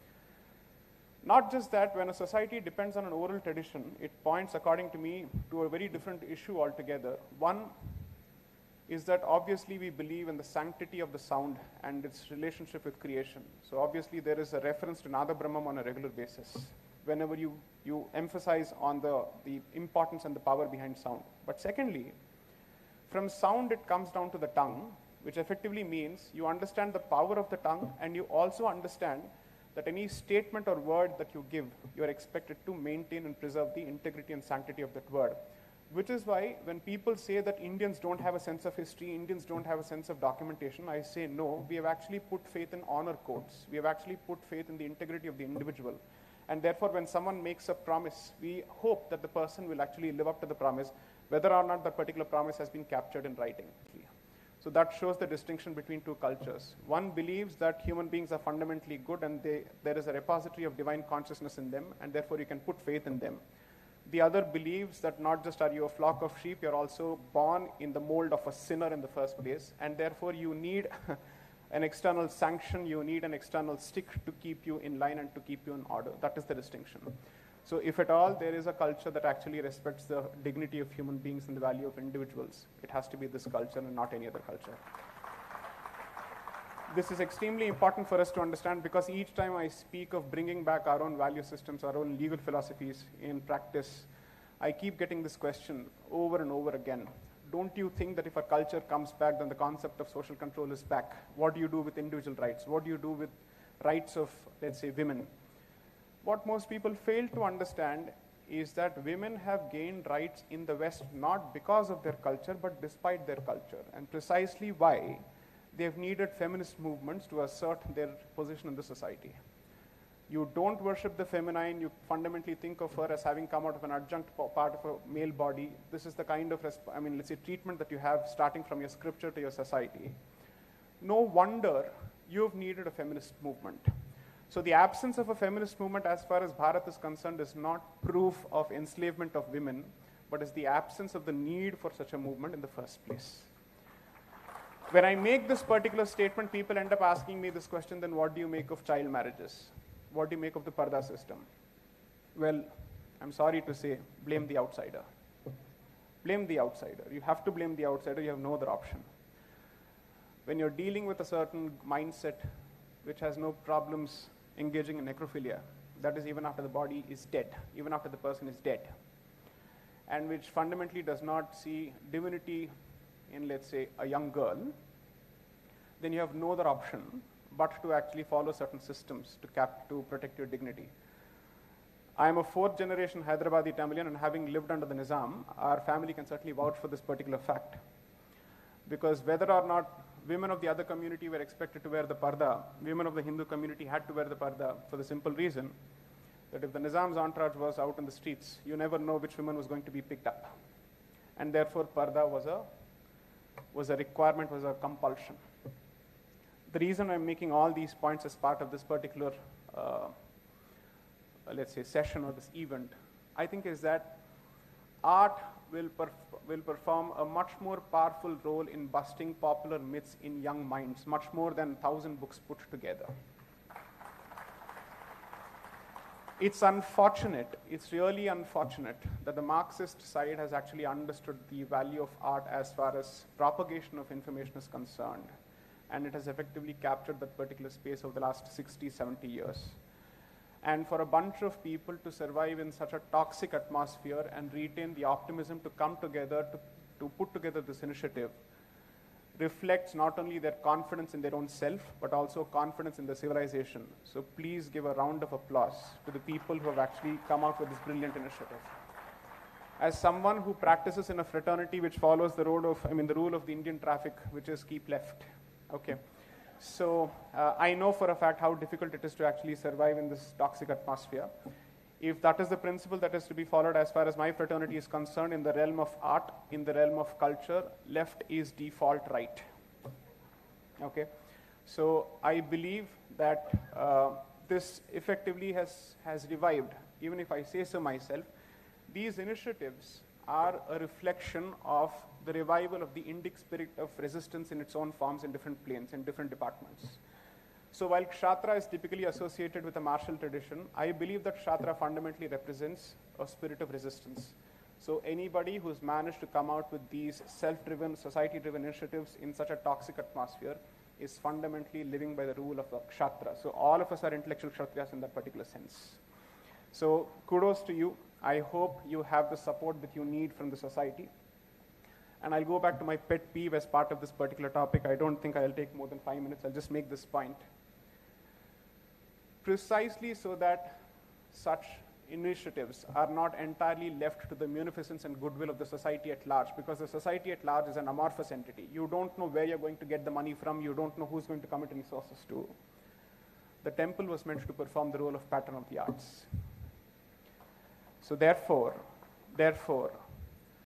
Not just that, when a society depends on an oral tradition, it points, according to me, to a very different issue altogether. One is that obviously we believe in the sanctity of the sound and its relationship with creation. So obviously there is a reference to Nada Brahmam on a regular basis whenever you emphasize on the importance and the power behind sound. But secondly, from sound it comes down to the tongue, which effectively means you understand the power of the tongue, and you also understand that any statement or word that you give, you are expected to maintain and preserve the integrity and sanctity of that word. Which is why when people say that Indians don't have a sense of history, Indians don't have a sense of documentation, I say no, we have actually put faith in honor codes. We have actually put faith in the integrity of the individual. And therefore, when someone makes a promise, we hope that the person will actually live up to the promise, whether or not that particular promise has been captured in writing. So that shows the distinction between two cultures. One believes that human beings are fundamentally good and there is a repository of divine consciousness in them, and therefore you can put faith in them. The other believes that not just are you a flock of sheep, you're also born in the mold of a sinner in the first place, and therefore you need an external sanction, you need an external stick to keep you in line and to keep you in order. That is the distinction. So if at all there is a culture that actually respects the dignity of human beings and the value of individuals, it has to be this culture and not any other culture. This is extremely important for us to understand, because each time I speak of bringing back our own value systems, our own legal philosophies in practice, I keep getting this question over and over again. Don't you think that if a culture comes back, then the concept of social control is back? What do you do with individual rights? What do you do with rights of, let's say, women? What most people fail to understand is that women have gained rights in the West not because of their culture, but despite their culture. And precisely why they've needed feminist movements to assert their position in the society. You don't worship the feminine, you fundamentally think of her as having come out of an adjunct part of a male body. This is the kind of, let's say, treatment that you have starting from your scripture to your society. No wonder you've needed a feminist movement. So the absence of a feminist movement as far as Bharat is concerned is not proof of enslavement of women, but is the absence of the need for such a movement in the first place. When I make this particular statement, people end up asking me this question, then what do you make of child marriages? What do you make of the Parda system? Well, I'm sorry to say, blame the outsider. Blame the outsider. You have to blame the outsider, you have no other option. When you're dealing with a certain mindset which has no problems engaging in necrophilia, that is even after the body is dead, even after the person is dead, and which fundamentally does not see divinity in, let's say, a young girl, then you have no other option but to actually follow certain systems to protect your dignity. I am a fourth generation Hyderabadi Tamilian, and having lived under the Nizam, our family can certainly vouch for this particular fact. Because whether or not women of the other community were expected to wear the parda, women of the Hindu community had to wear the parda for the simple reason that if the Nizam's entourage was out in the streets, you never know which woman was going to be picked up. And therefore, parda was a requirement, was a compulsion. The reason I'm making all these points as part of this particular, let's say, session or this event, I think is that art will perform a much more powerful role in busting popular myths in young minds, much more than 1,000 books put together. It's unfortunate, it's really unfortunate that the Marxist side has actually understood the value of art as far as propagation of information is concerned, and it has effectively captured that particular space over the last 60, 70 years. And for a bunch of people to survive in such a toxic atmosphere and retain the optimism to come together to put together this initiative reflects not only their confidence in their own self, but also confidence in the civilization. So please give a round of applause to the people who have actually come out with this brilliant initiative. As someone who practices in a fraternity which follows the rule of the Indian traffic, which is keep left, okay. So I know for a fact how difficult it is to actually survive in this toxic atmosphere. If that is the principle that is to be followed as far as my fraternity is concerned, in the realm of art, in the realm of culture, left is default right. Okay, so I believe that this effectively has revived, even if I say so myself. These initiatives are a reflection of the revival of the Indic spirit of resistance in its own forms in different planes, in different departments. So while Kshatriya is typically associated with a martial tradition, I believe that Kshatriya fundamentally represents a spirit of resistance. So anybody who's managed to come out with these self-driven, society-driven initiatives in such a toxic atmosphere is fundamentally living by the rule of the Kshatriya. So all of us are intellectual Kshatriyas in that particular sense. So kudos to you. I hope you have the support that you need from the society. And I'll go back to my pet peeve as part of this particular topic. I don't think I'll take more than 5 minutes. I'll just make this point. Precisely so that such initiatives are not entirely left to the munificence and goodwill of the society at large, because the society at large is an amorphous entity. You don't know where you're going to get the money from. You don't know who's going to commit resources to. The temple was meant to perform the role of patron of the arts. So therefore,